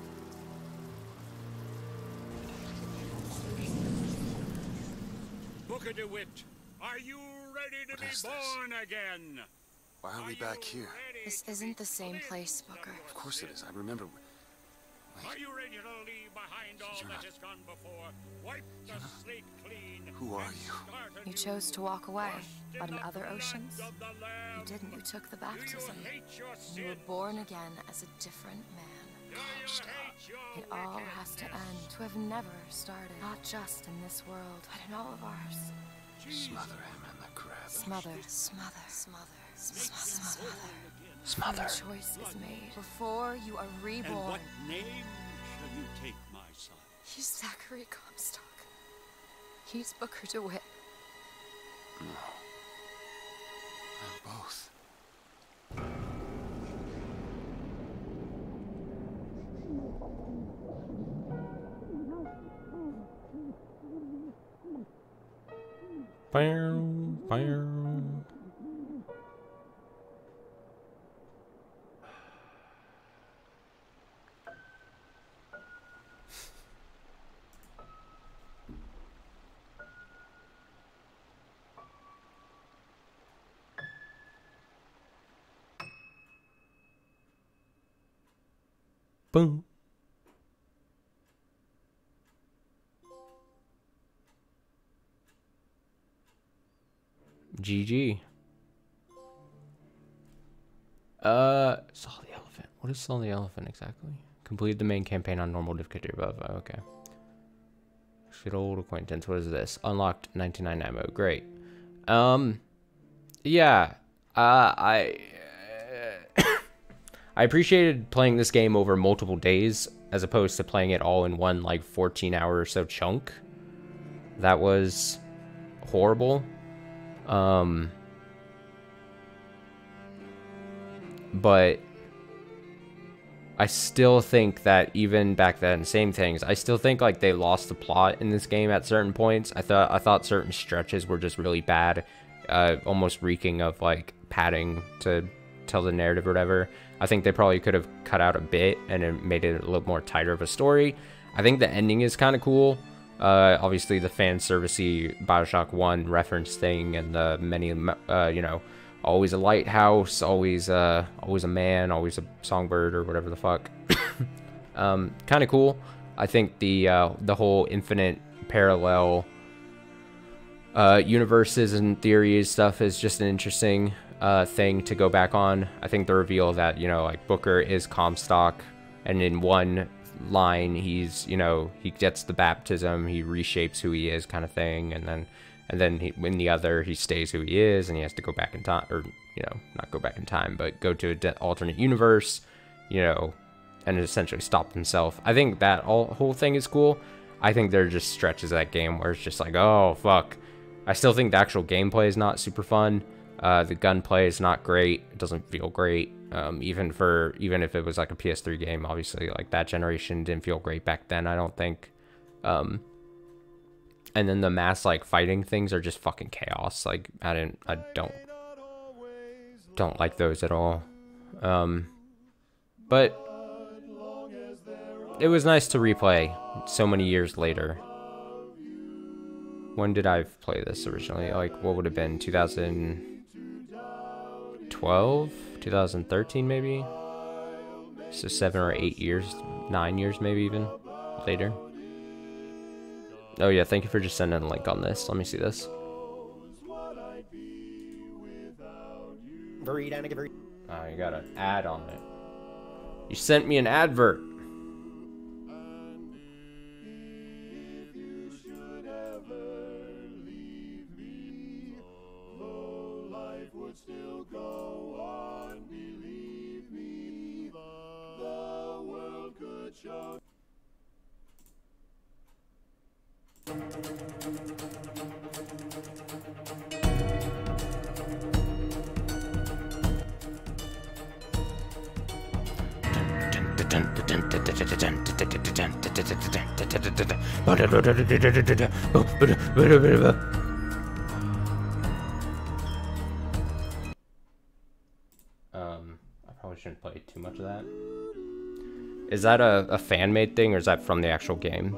Booker DeWitt, are you ready to What be is born again? Why are we back here? This isn't the same place, Booker. Of course it is. I remember. Are you ready to leave behind all You're that not- has gone before? Wipe the slate clean. Who are and you? start You anew. chose to walk away, Washed in but in the other blood oceans, of the Lamb. you didn't. You took the Do you baptism. hate your You were sin? born again as a different man. Do you hate your It all has to end, to have never started. Not just in this world, but in all of ours. Smother him in the crib. Smother, smother, smother, smother, smother. Smother. Your choice is made before you are And reborn. what name shall you take, my son? He's Zachary Comstock. He's Booker DeWitt. No. I'm both. Fire, fire. Boom. G G. Uh, Saw the Elephant. What is Saw the Elephant exactly? Completed the main campaign on normal difficulty above. Oh, okay. Good old acquaintance. What is this? Unlocked ninety-nine ammo. Great. Um, yeah. Uh, I uh, I appreciated playing this game over multiple days as opposed to playing it all in one like fourteen hour or so chunk. That was horrible. Um, but I still think that even back then, same things. I still think like they lost the plot in this game at certain points. I thought I thought certain stretches were just really bad, uh, almost reeking of like padding to tell the narrative or whatever. I think they probably could have cut out a bit and it made it a little more tighter of a story. I think the ending is kind of cool. Uh, obviously the fan servicey Bioshock one reference thing and the many, uh, you know, always a lighthouse, always, uh, always a man, always a songbird or whatever the fuck. um, kind of cool. I think the, uh, the whole infinite parallel, uh, universes and theories stuff is just an interesting, uh, thing to go back on. I think the reveal that, you know, like Booker is Comstock and in one line he's, you know, he gets the baptism, he reshapes who he is kind of thing, and then and then he, in the other he stays who he is and he has to go back in time, or you know, not go back in time but go to an alternate universe, you know, and essentially stop himself. I think that all, whole thing is cool. I think there are just stretches of that game where it's just like, oh fuck. I still think the actual gameplay is not super fun. Uh, the gunplay is not great. It doesn't feel great. Um, even for even if it was like a P S three game, obviously like that generation didn't feel great back then, I don't think. Um, and then the mass like fighting things are just fucking chaos. Like I didn't, I don't, don't like those at all. Um, but it was nice to replay so many years later. When did I play this originally? Like what would have been two thousand twelve, two thousand thirteen maybe? So seven or eight years, nine years maybe even later. Oh yeah, thank you for just sending a link on this. Let me see this. Oh, you got an ad on it. You sent me an advert. Um, I probably shouldn't play too much of that. Is that a, a fan-made thing, or is that from the actual game?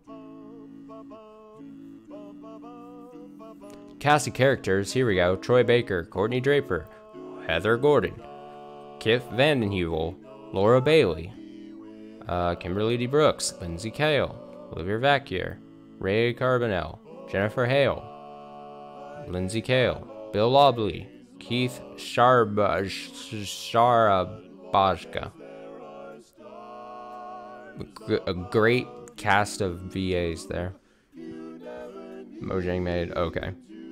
Cast of characters, here we go. Troy Baker, Courtney Draper, Heather Gordon, Kif Vandenheuvel, Laura Bailey, uh, Kimberly D. Brooks, Lindsay Kale, Olivia Vacquier, Ray Carbonell, Jennifer Hale, Lindsay Kale, Bill Lobley, Keith Sharbaj, Sharabajka. A great cast of V As there. Mojang made, okay.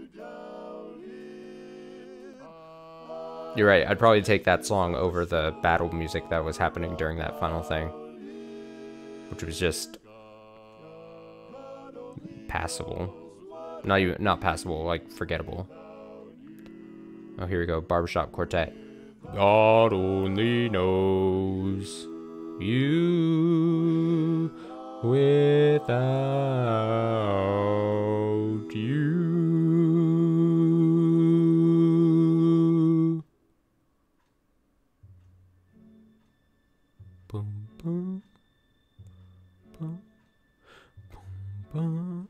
You're right, I'd probably take that song over the battle music that was happening during that final thing. Which was just passable. Not even, not passable, like forgettable. Oh, here we go, Barbershop Quartet. God only knows you without you. Boom, boom, boom, boom,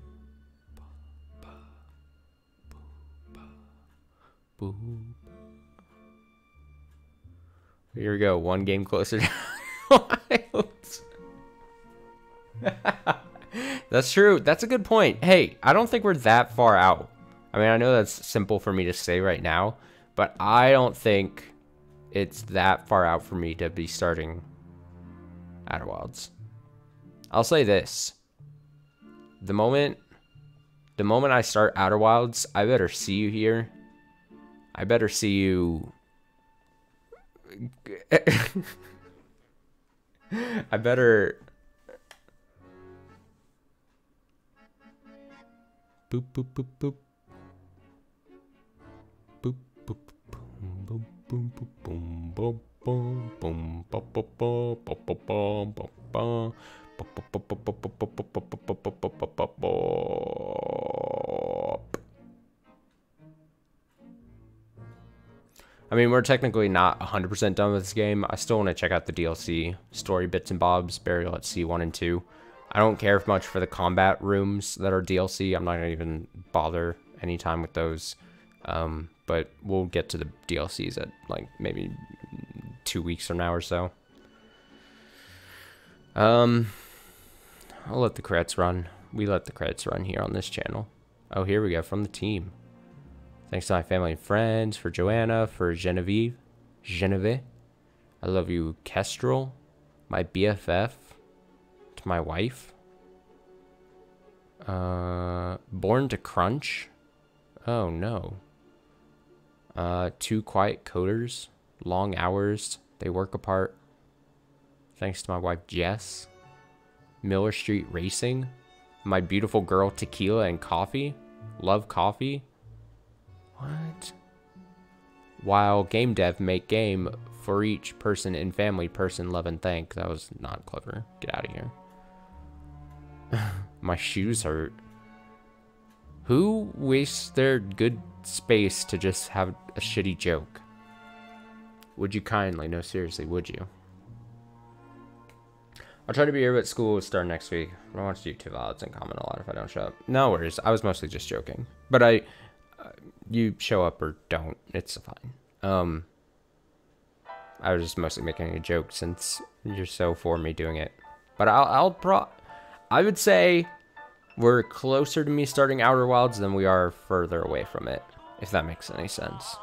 boom. Here we go, one game closer to Wilds. That's true. That's a good point. Hey, I don't think we're that far out. I mean, I know that's simple for me to say right now, but I don't think it's that far out for me to be starting Outer Wilds. I'll say this. The moment, the moment I start Outer Wilds, I better see you here. I better see you... I better... Boop, boop, boop, boop. Boop, boop, boom, boom, boom, boom, boom, boom, boom, boom, boom, boom, boom, boom, boom, I mean, we're technically not one hundred percent done with this game. I still want to check out the D L C, Story Bits and Bobs, Burial at Sea one and two. I don't care much for the combat rooms that are D L C. I'm not going to even bother anytime with those. Um, but we'll get to the D L Cs at, like, maybe two weeks from now or so. Um, I'll let the credits run. We let the credits run here on this channel. Oh, here we go, from the team. Thanks to my family and friends, for Joanna, for Genevieve, Genevieve. I love you, Kestrel, my B F F, to my wife. Uh, Born to Crunch. Oh, no. Uh, two quiet coders, long hours, they work apart. Thanks to my wife, Jess. Miller Street Racing. My beautiful girl, Tequila and Coffee. Love coffee. What? While game dev make game for each person in family, person love and thank. That was not clever. Get out of here. My shoes hurt. Who wastes their good space to just have a shitty joke? Would you kindly? No, seriously, would you? I'll try to be here, but school will start next week. I watch YouTube odds and comment a lot if I don't show up. No worries. I was mostly just joking. But I... Uh, you show up or don't. It's fine. Um... I was just mostly making a joke since you're so for me doing it. But I'll... I'll pro... I would say we're closer to me starting Outer Wilds than we are further away from it. If that makes any sense.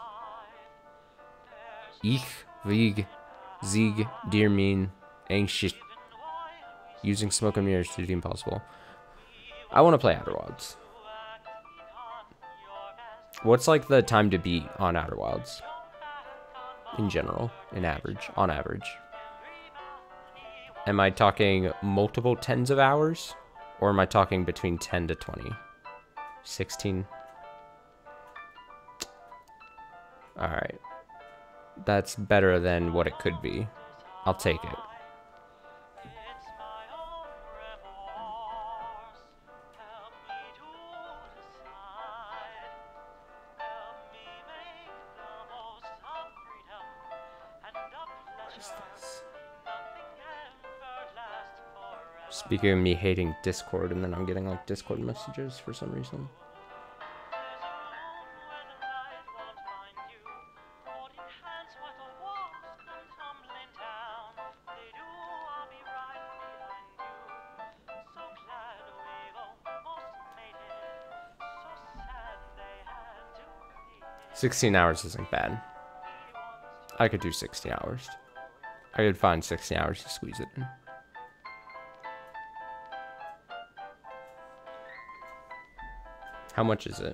Ich, Wieg, Sieg, Dear Mean, Anxious... Using smoke and mirrors to do the impossible. I want to play Outer Wilds. What's like the time to beat on Outer Wilds? In general, in average, on average. Am I talking multiple tens of hours? Or am I talking between ten to twenty? sixteen? Alright. That's better than what it could be. I'll take it. Speaking of me hating Discord, and then I'm getting like Discord messages for some reason. sixteen hours isn't bad. I could do sixteen hours. I could find sixteen hours to squeeze it in. How much is it?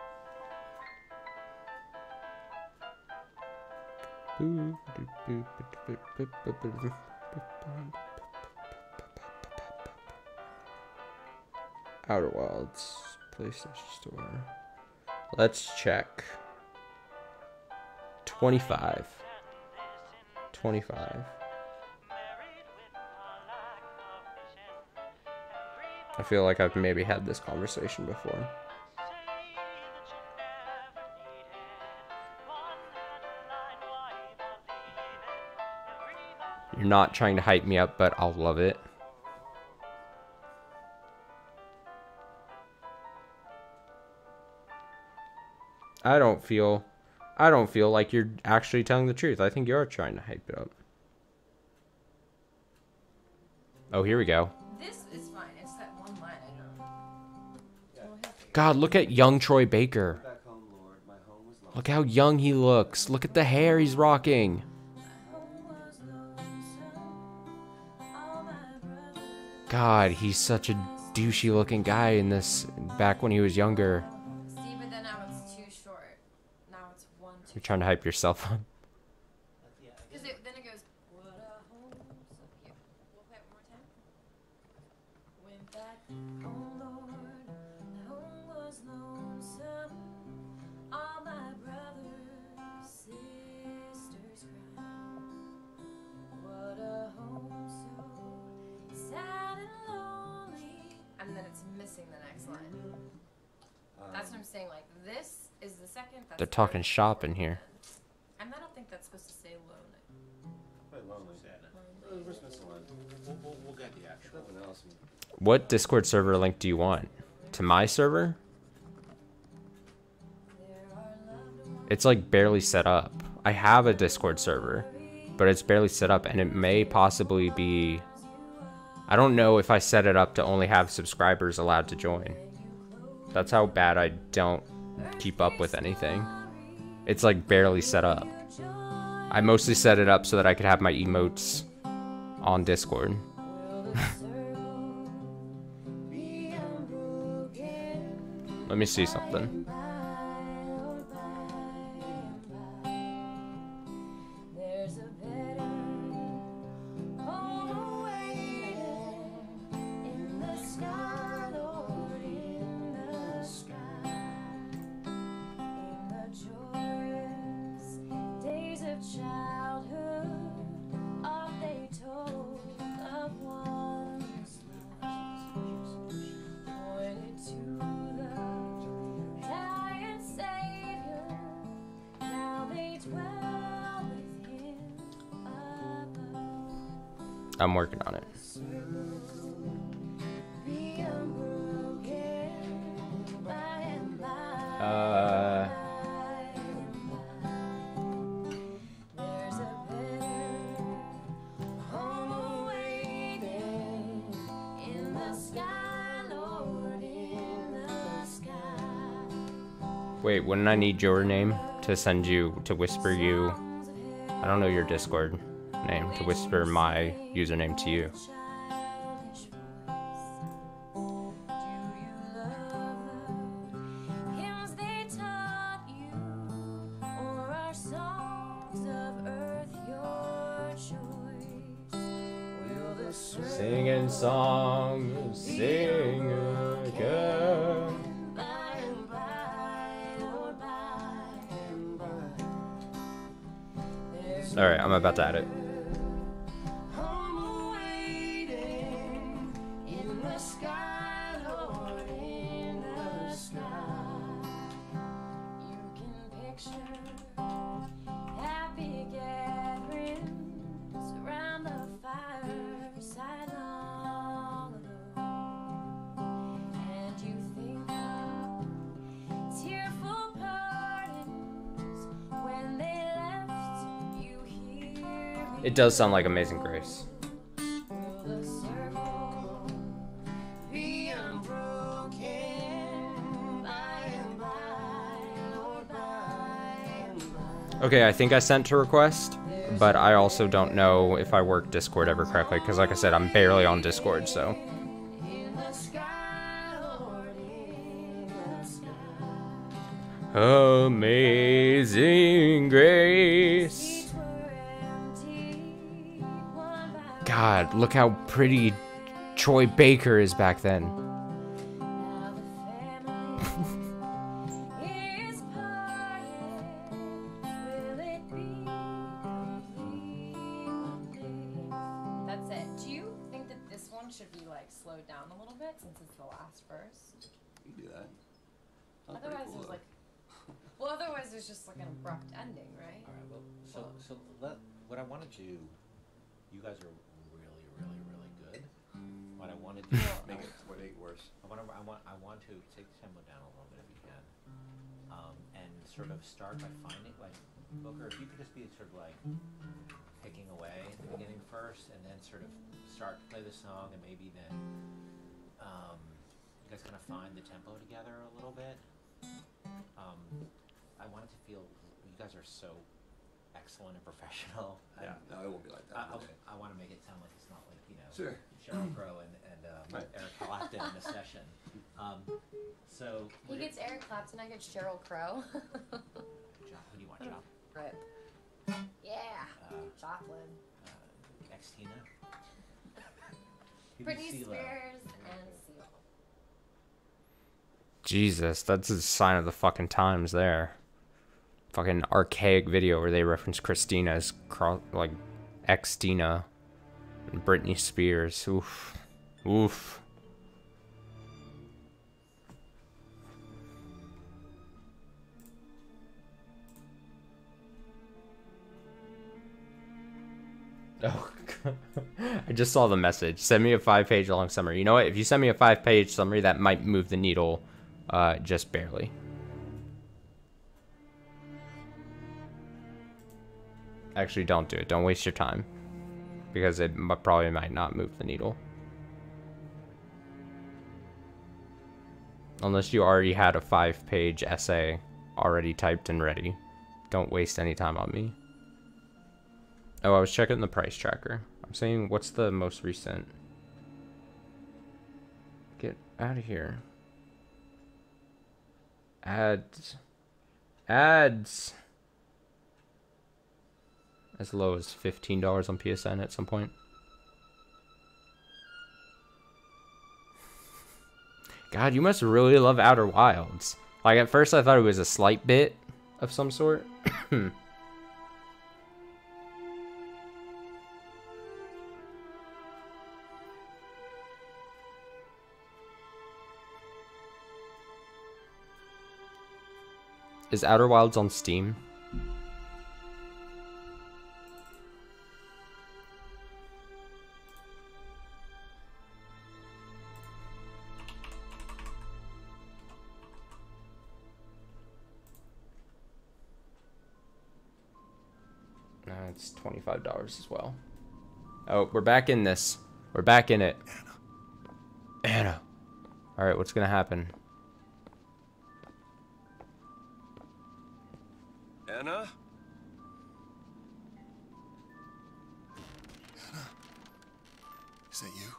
Outer Wilds, PlayStation Store. Let's check. twenty-five. twenty-five. I feel like I've maybe had this conversation before. You're not trying to hype me up, but I'll love it. I don't feel... I don't feel like you're actually telling the truth. I think you are trying to hype it up. Oh, here we go. This is fun. God, look at young Troy Baker. Look how young he looks. Look at the hair he's rocking. God, he's such a douchey looking guy in this back when he was younger. See, but then now it's too short. Now it's one too You're trying to hype yourself up. Because it, then it goes, what a home. So here, we'll play it one more time. Went back home, Lord, the home was lonesome. All my brothers, sisters cried. What a home so sad and lonely. And then it's missing the next line. That's what I'm saying. Like, this is the second. That's They're the talking third, shop fourth, in here. and I don't think that's supposed to say lonely. Quite lonely. We'll, we'll, we'll get the actual. What Discord server link do you want? To my server? It's like barely set up. I have a Discord server, but it's barely set up, and it may possibly be... I don't know if I set it up to only have subscribers allowed to join. That's how bad I don't keep up with anything. It's like barely set up. I mostly set it up so that I could have my emotes on Discord. Let me see something. I'm working on it. Uh, wait, wouldn't I need your name to send you, to whisper you? I don't know your Discord name, to whisper my username to you. Singing songs, sing again. Alright, I'm about to add it. It does sound like Amazing Grace. Okay, I think I sent to request, but I also don't know if I work Discord ever correctly, because like I said, I'm barely on Discord, so. Amazing Grace. God, look how pretty Troy Baker is back then. That's it. Do you think that this one should be like slowed down a little bit since it's the last verse? You can do that. That's Otherwise, cool, there's though. like, well, otherwise there's just like an abrupt ending, right? All right. Well, so so let, what I want to do, you guys are really really really good. What I want to do, make it make it worse. I want to I want I want to take the tempo down a little bit if you can, um, and sort of start by finding like Booker. If you could just be sort of like picking away at the beginning first, and then sort of start to play the song, and maybe then um, you guys kind of find the tempo together a little bit. Um, I wanted to feel you guys are so excellent and professional. Yeah, no, it won't be like that. I, I, I want to make it sound like it's not like, you know, Sure. Sheryl Crow and, and um, Right. Eric Clapton in a session. Um, so He gets Eric Clapton, I get Sheryl Crow. John, who do you want, John? Right. Yeah. Uh, Joplin. Uh, Ex-Tina? Britney Spears and CeeLo. Jesus, that's a sign of the fucking times there. Fucking archaic video where they reference Christina as cro- like ex-Tina and Britney Spears. Oof. Oof. Oh, I just saw the message. Send me a five-page long summary. You know what? If you send me a five-page summary, that might move the needle uh, just barely. Actually, don't do it. Don't waste your time. Because it m- probably might not move the needle. Unless you already had a five-page essay already typed and ready. Don't waste any time on me. Oh, I was checking the price tracker. I'm saying, what's the most recent? Get out of here. Ads. Ads. As low as fifteen dollars on P S N at some point. God, you must really love Outer Wilds. Like, at first I thought it was a slight bit of some sort. Is Outer Wilds on Steam? No, it's twenty-five dollars as well. Oh, we're back in this. We're back in it. Anna. Anna. Alright, what's gonna happen? Anna? Anna? Is that you?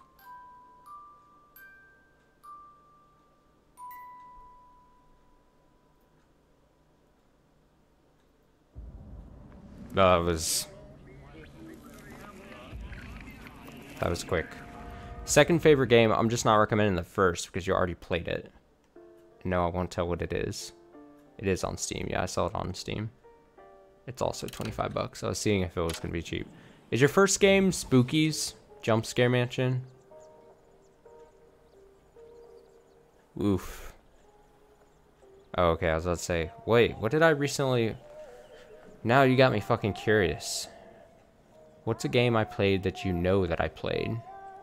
That was... That was quick. Second favorite game, I'm just not recommending the first because you already played it. No, I won't tell what it is. It is on Steam. Yeah, I saw it on Steam. It's also twenty-five bucks. I was seeing if it was going to be cheap. Is your first game Spookies Jump Scare Mansion? Oof. Oh, okay, I was about to say, wait, what did I recently... Now you got me fucking curious. What's a game I played that you know that I played?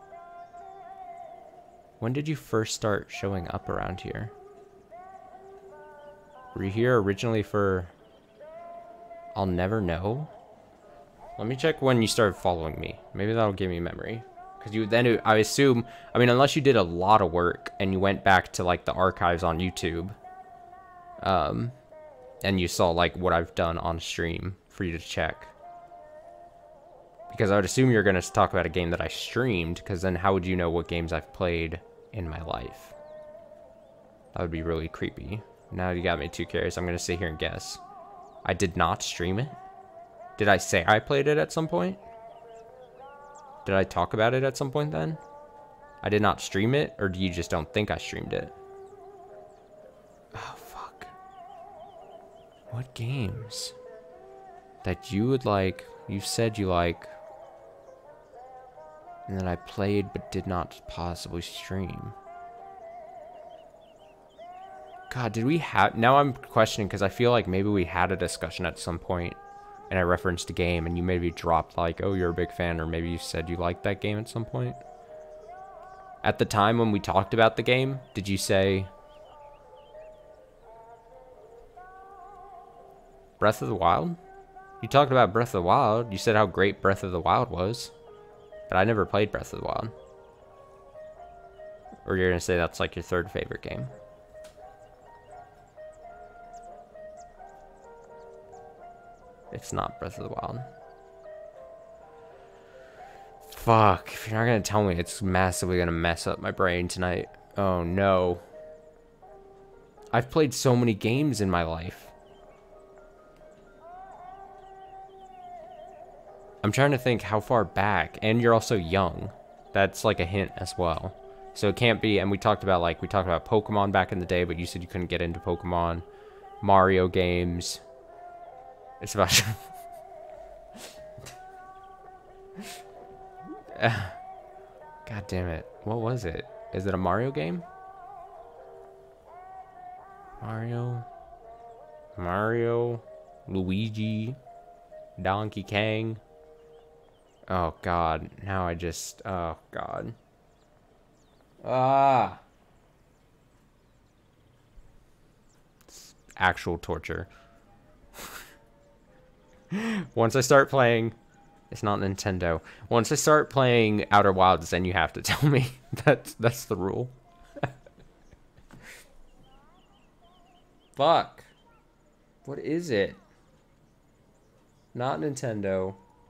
When did you first start showing up around here? Were you here originally for... I'll Never Know? Let me check when you started following me. Maybe that'll give me memory. Because you then, I assume... I mean, unless you did a lot of work and you went back to, like, the archives on YouTube. Um... And you saw, like, what I've done on stream for you to check. Because I would assume you're going to talk about a game that I streamed, because then how would you know what games I've played in my life? That would be really creepy. Now you got me too curious. I'm going to sit here and guess. I did not stream it? Did I say I played it at some point? Did I talk about it at some point then? I did not stream it, or do you just don't think I streamed it? Oh, fuck. What games that you would like, you said you like, and that I played but did not possibly stream? God, did we have... Now I'm questioning because I feel like maybe we had a discussion at some point and I referenced a game and you maybe dropped like, oh, you're a big fan, or maybe you said you liked that game at some point. At the time when we talked about the game, did you say... Breath of the Wild? You talked about Breath of the Wild. You said how great Breath of the Wild was. But I never played Breath of the Wild. Or you're gonna say that's like your third favorite game? It's not Breath of the Wild. Fuck, if you're not gonna tell me, it's massively gonna mess up my brain tonight. Oh no. I've played so many games in my life. I'm trying to think how far back, and you're also young. That's like a hint as well. So it can't be, and we talked about like, we talked about Pokemon back in the day, but you said you couldn't get into Pokemon. Mario games. It's about... God damn it. What was it? Is it a Mario game? Mario? Mario? Luigi? Donkey Kong? Oh god, now I just, oh god. Ah! It's actual torture. Once I start playing, it's not Nintendo. Once I start playing Outer Wilds, then you have to tell me. That's, that's the rule. Fuck. What is it? Not Nintendo.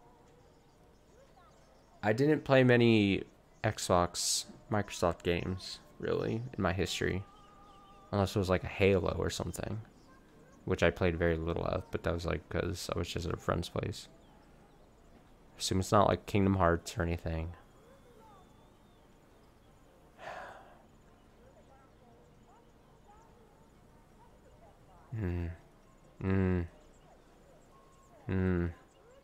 I didn't play many Xbox, Microsoft games, really, in my history. Unless it was like a Halo or something. Which I played very little of, but that was like because I was just at a friend's place. I assume it's not like Kingdom Hearts or anything. Hmm. Hmm. Hmm.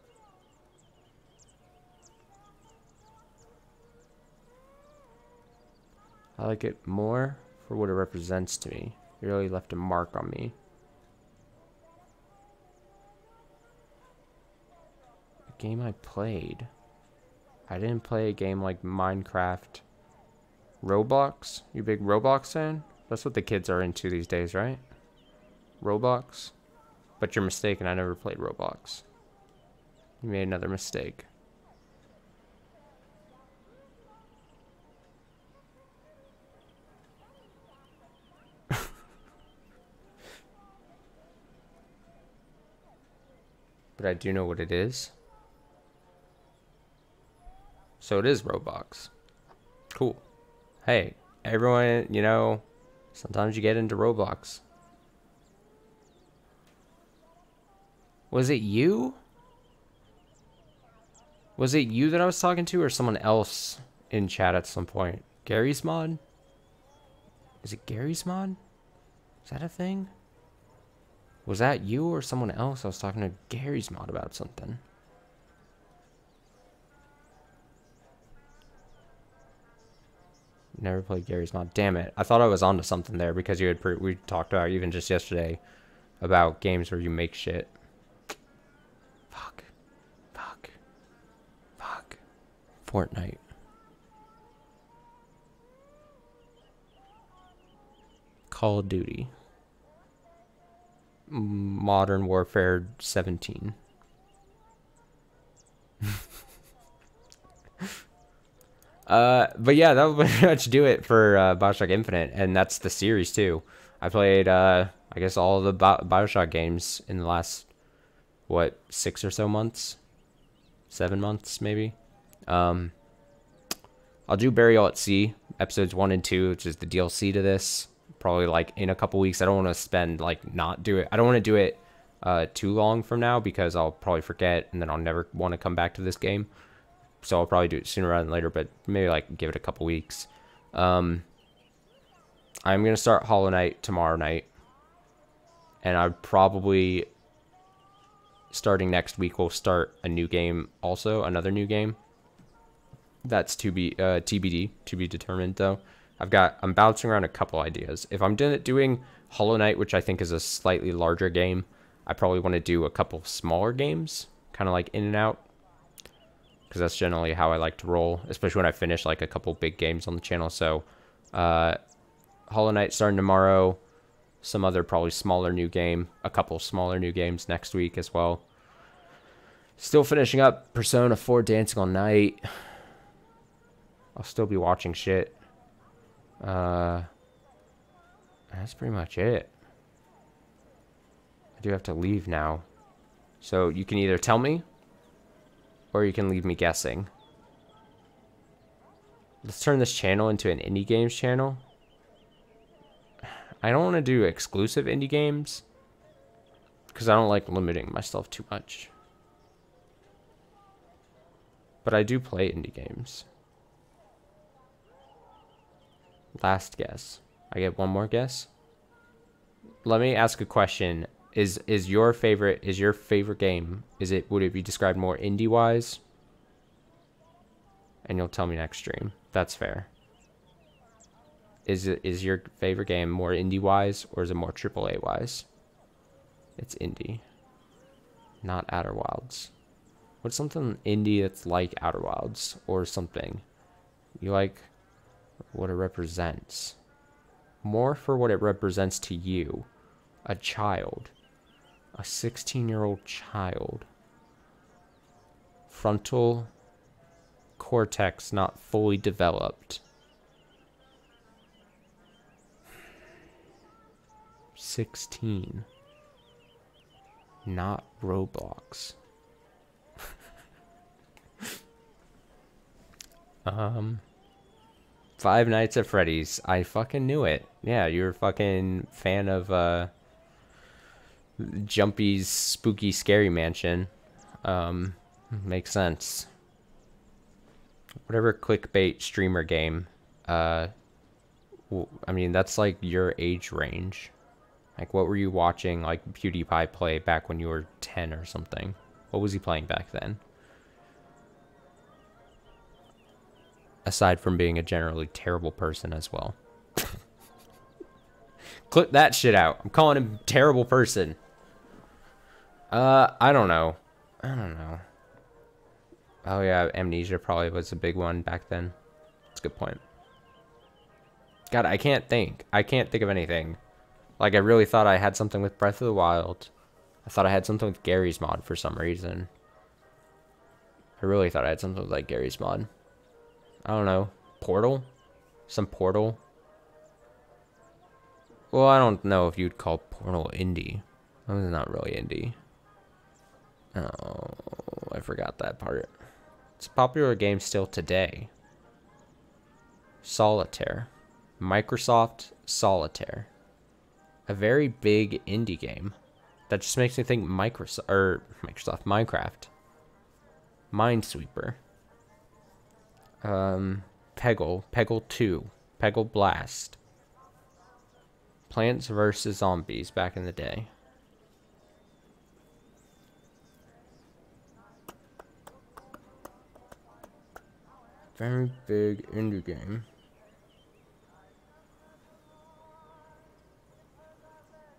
I like it more for what it represents to me. It really left a mark on me. A game I played. I didn't play a game like Minecraft. Roblox? You a big Roblox fan? That's what the kids are into these days, right? Roblox? But you're mistaken, I never played Roblox. You made another mistake. But I do know what it is. So it is Roblox. Cool. Hey, everyone, you know, sometimes you get into Roblox. Was it you? Was it you that I was talking to or someone else in chat at some point? Gary's mod? Is it Gary's mod? Is that a thing? Was that you or someone else? I was talking to Gary's mod about something. Never played Gary's mod. Damn it. I thought I was onto something there because you had pre we talked about even just yesterday about games where you make shit. Fuck. Fuck. Fuck. Fortnite. Call of Duty. Modern Warfare seventeen. uh, but yeah, that would pretty much do it for uh, Bioshock Infinite, and that's the series too. I played, uh, I guess, all of the Bi Bioshock games in the last, what, six or so months? Seven months, maybe? Um, I'll do Burial at Sea, episodes one and two, which is the D L C to this. Probably like in a couple weeks. I don't want to spend like not do it. I don't want to do it uh, too long from now because I'll probably forget and then I'll never want to come back to this game. So I'll probably do it sooner rather than later, but maybe like give it a couple weeks. Um, I'm going to start Hollow Knight tomorrow night. And I probably, starting next week, will start a new game also, another new game. That's to be uh, T B D, to be determined though. I've got, I'm bouncing around a couple ideas. If I'm doing, doing Hollow Knight, which I think is a slightly larger game, I probably want to do a couple smaller games, kind of like in and out. Because that's generally how I like to roll, especially when I finish like a couple big games on the channel. So, uh, Hollow Knight starting tomorrow, some other probably smaller new game, a couple smaller new games next week as well. Still finishing up Persona four Dancing All Night. I'll still be watching shit. Uh, that's pretty much it. I do have to leave now. So you can either tell me, or you can leave me guessing. Let's turn this channel into an indie games channel. I don't want to do exclusive indie games, because I don't like limiting myself too much. But I do play indie games. Last guess. I get one more guess. Let me ask a question. Is is your favorite is your favorite game? Is it would it be described more indie wise? And you'll tell me next stream. That's fair. Is it is your favorite game more indie wise or is it more triple A wise? It's indie. Not Outer Wilds. What's something indie that's like Outer Wilds or something? You like what it represents. More for what it represents to you. A child. A sixteen-year-old child. Frontal cortex not fully developed. sixteen. Not Roblox. um... Five Nights at Freddy's. I fucking knew it. Yeah, you're a fucking fan of uh, Jumpy's Spooky Scary Mansion. Um, makes sense. Whatever clickbait streamer game. Uh, I mean, that's like your age range. Like, what were you watching, like, PewDiePie play back when you were ten or something? What was he playing back then? Aside from being a generally terrible person as well. Clip that shit out. I'm calling him a terrible person. Uh, I don't know. I don't know. Oh yeah, Amnesia probably was a big one back then. That's a good point. God, I can't think. I can't think of anything. Like, I really thought I had something with Breath of the Wild. I thought I had something with Gary's Mod for some reason. I really thought I had something with, like, Gary's Mod. I don't know. Portal? Some Portal? Well, I don't know if you'd call Portal indie. That was not really indie. Oh, I forgot that part. It's a popular game still today. Solitaire. Microsoft Solitaire. A very big indie game. That just makes me think Microsoft, or Microsoft, Minecraft. Minesweeper. Um, Peggle, Peggle two, Peggle Blast, Plants versus. Zombies back in the day. Very big indie game.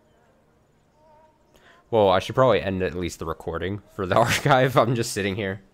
Well, I should probably end at least the recording for the archive. I'm just sitting here.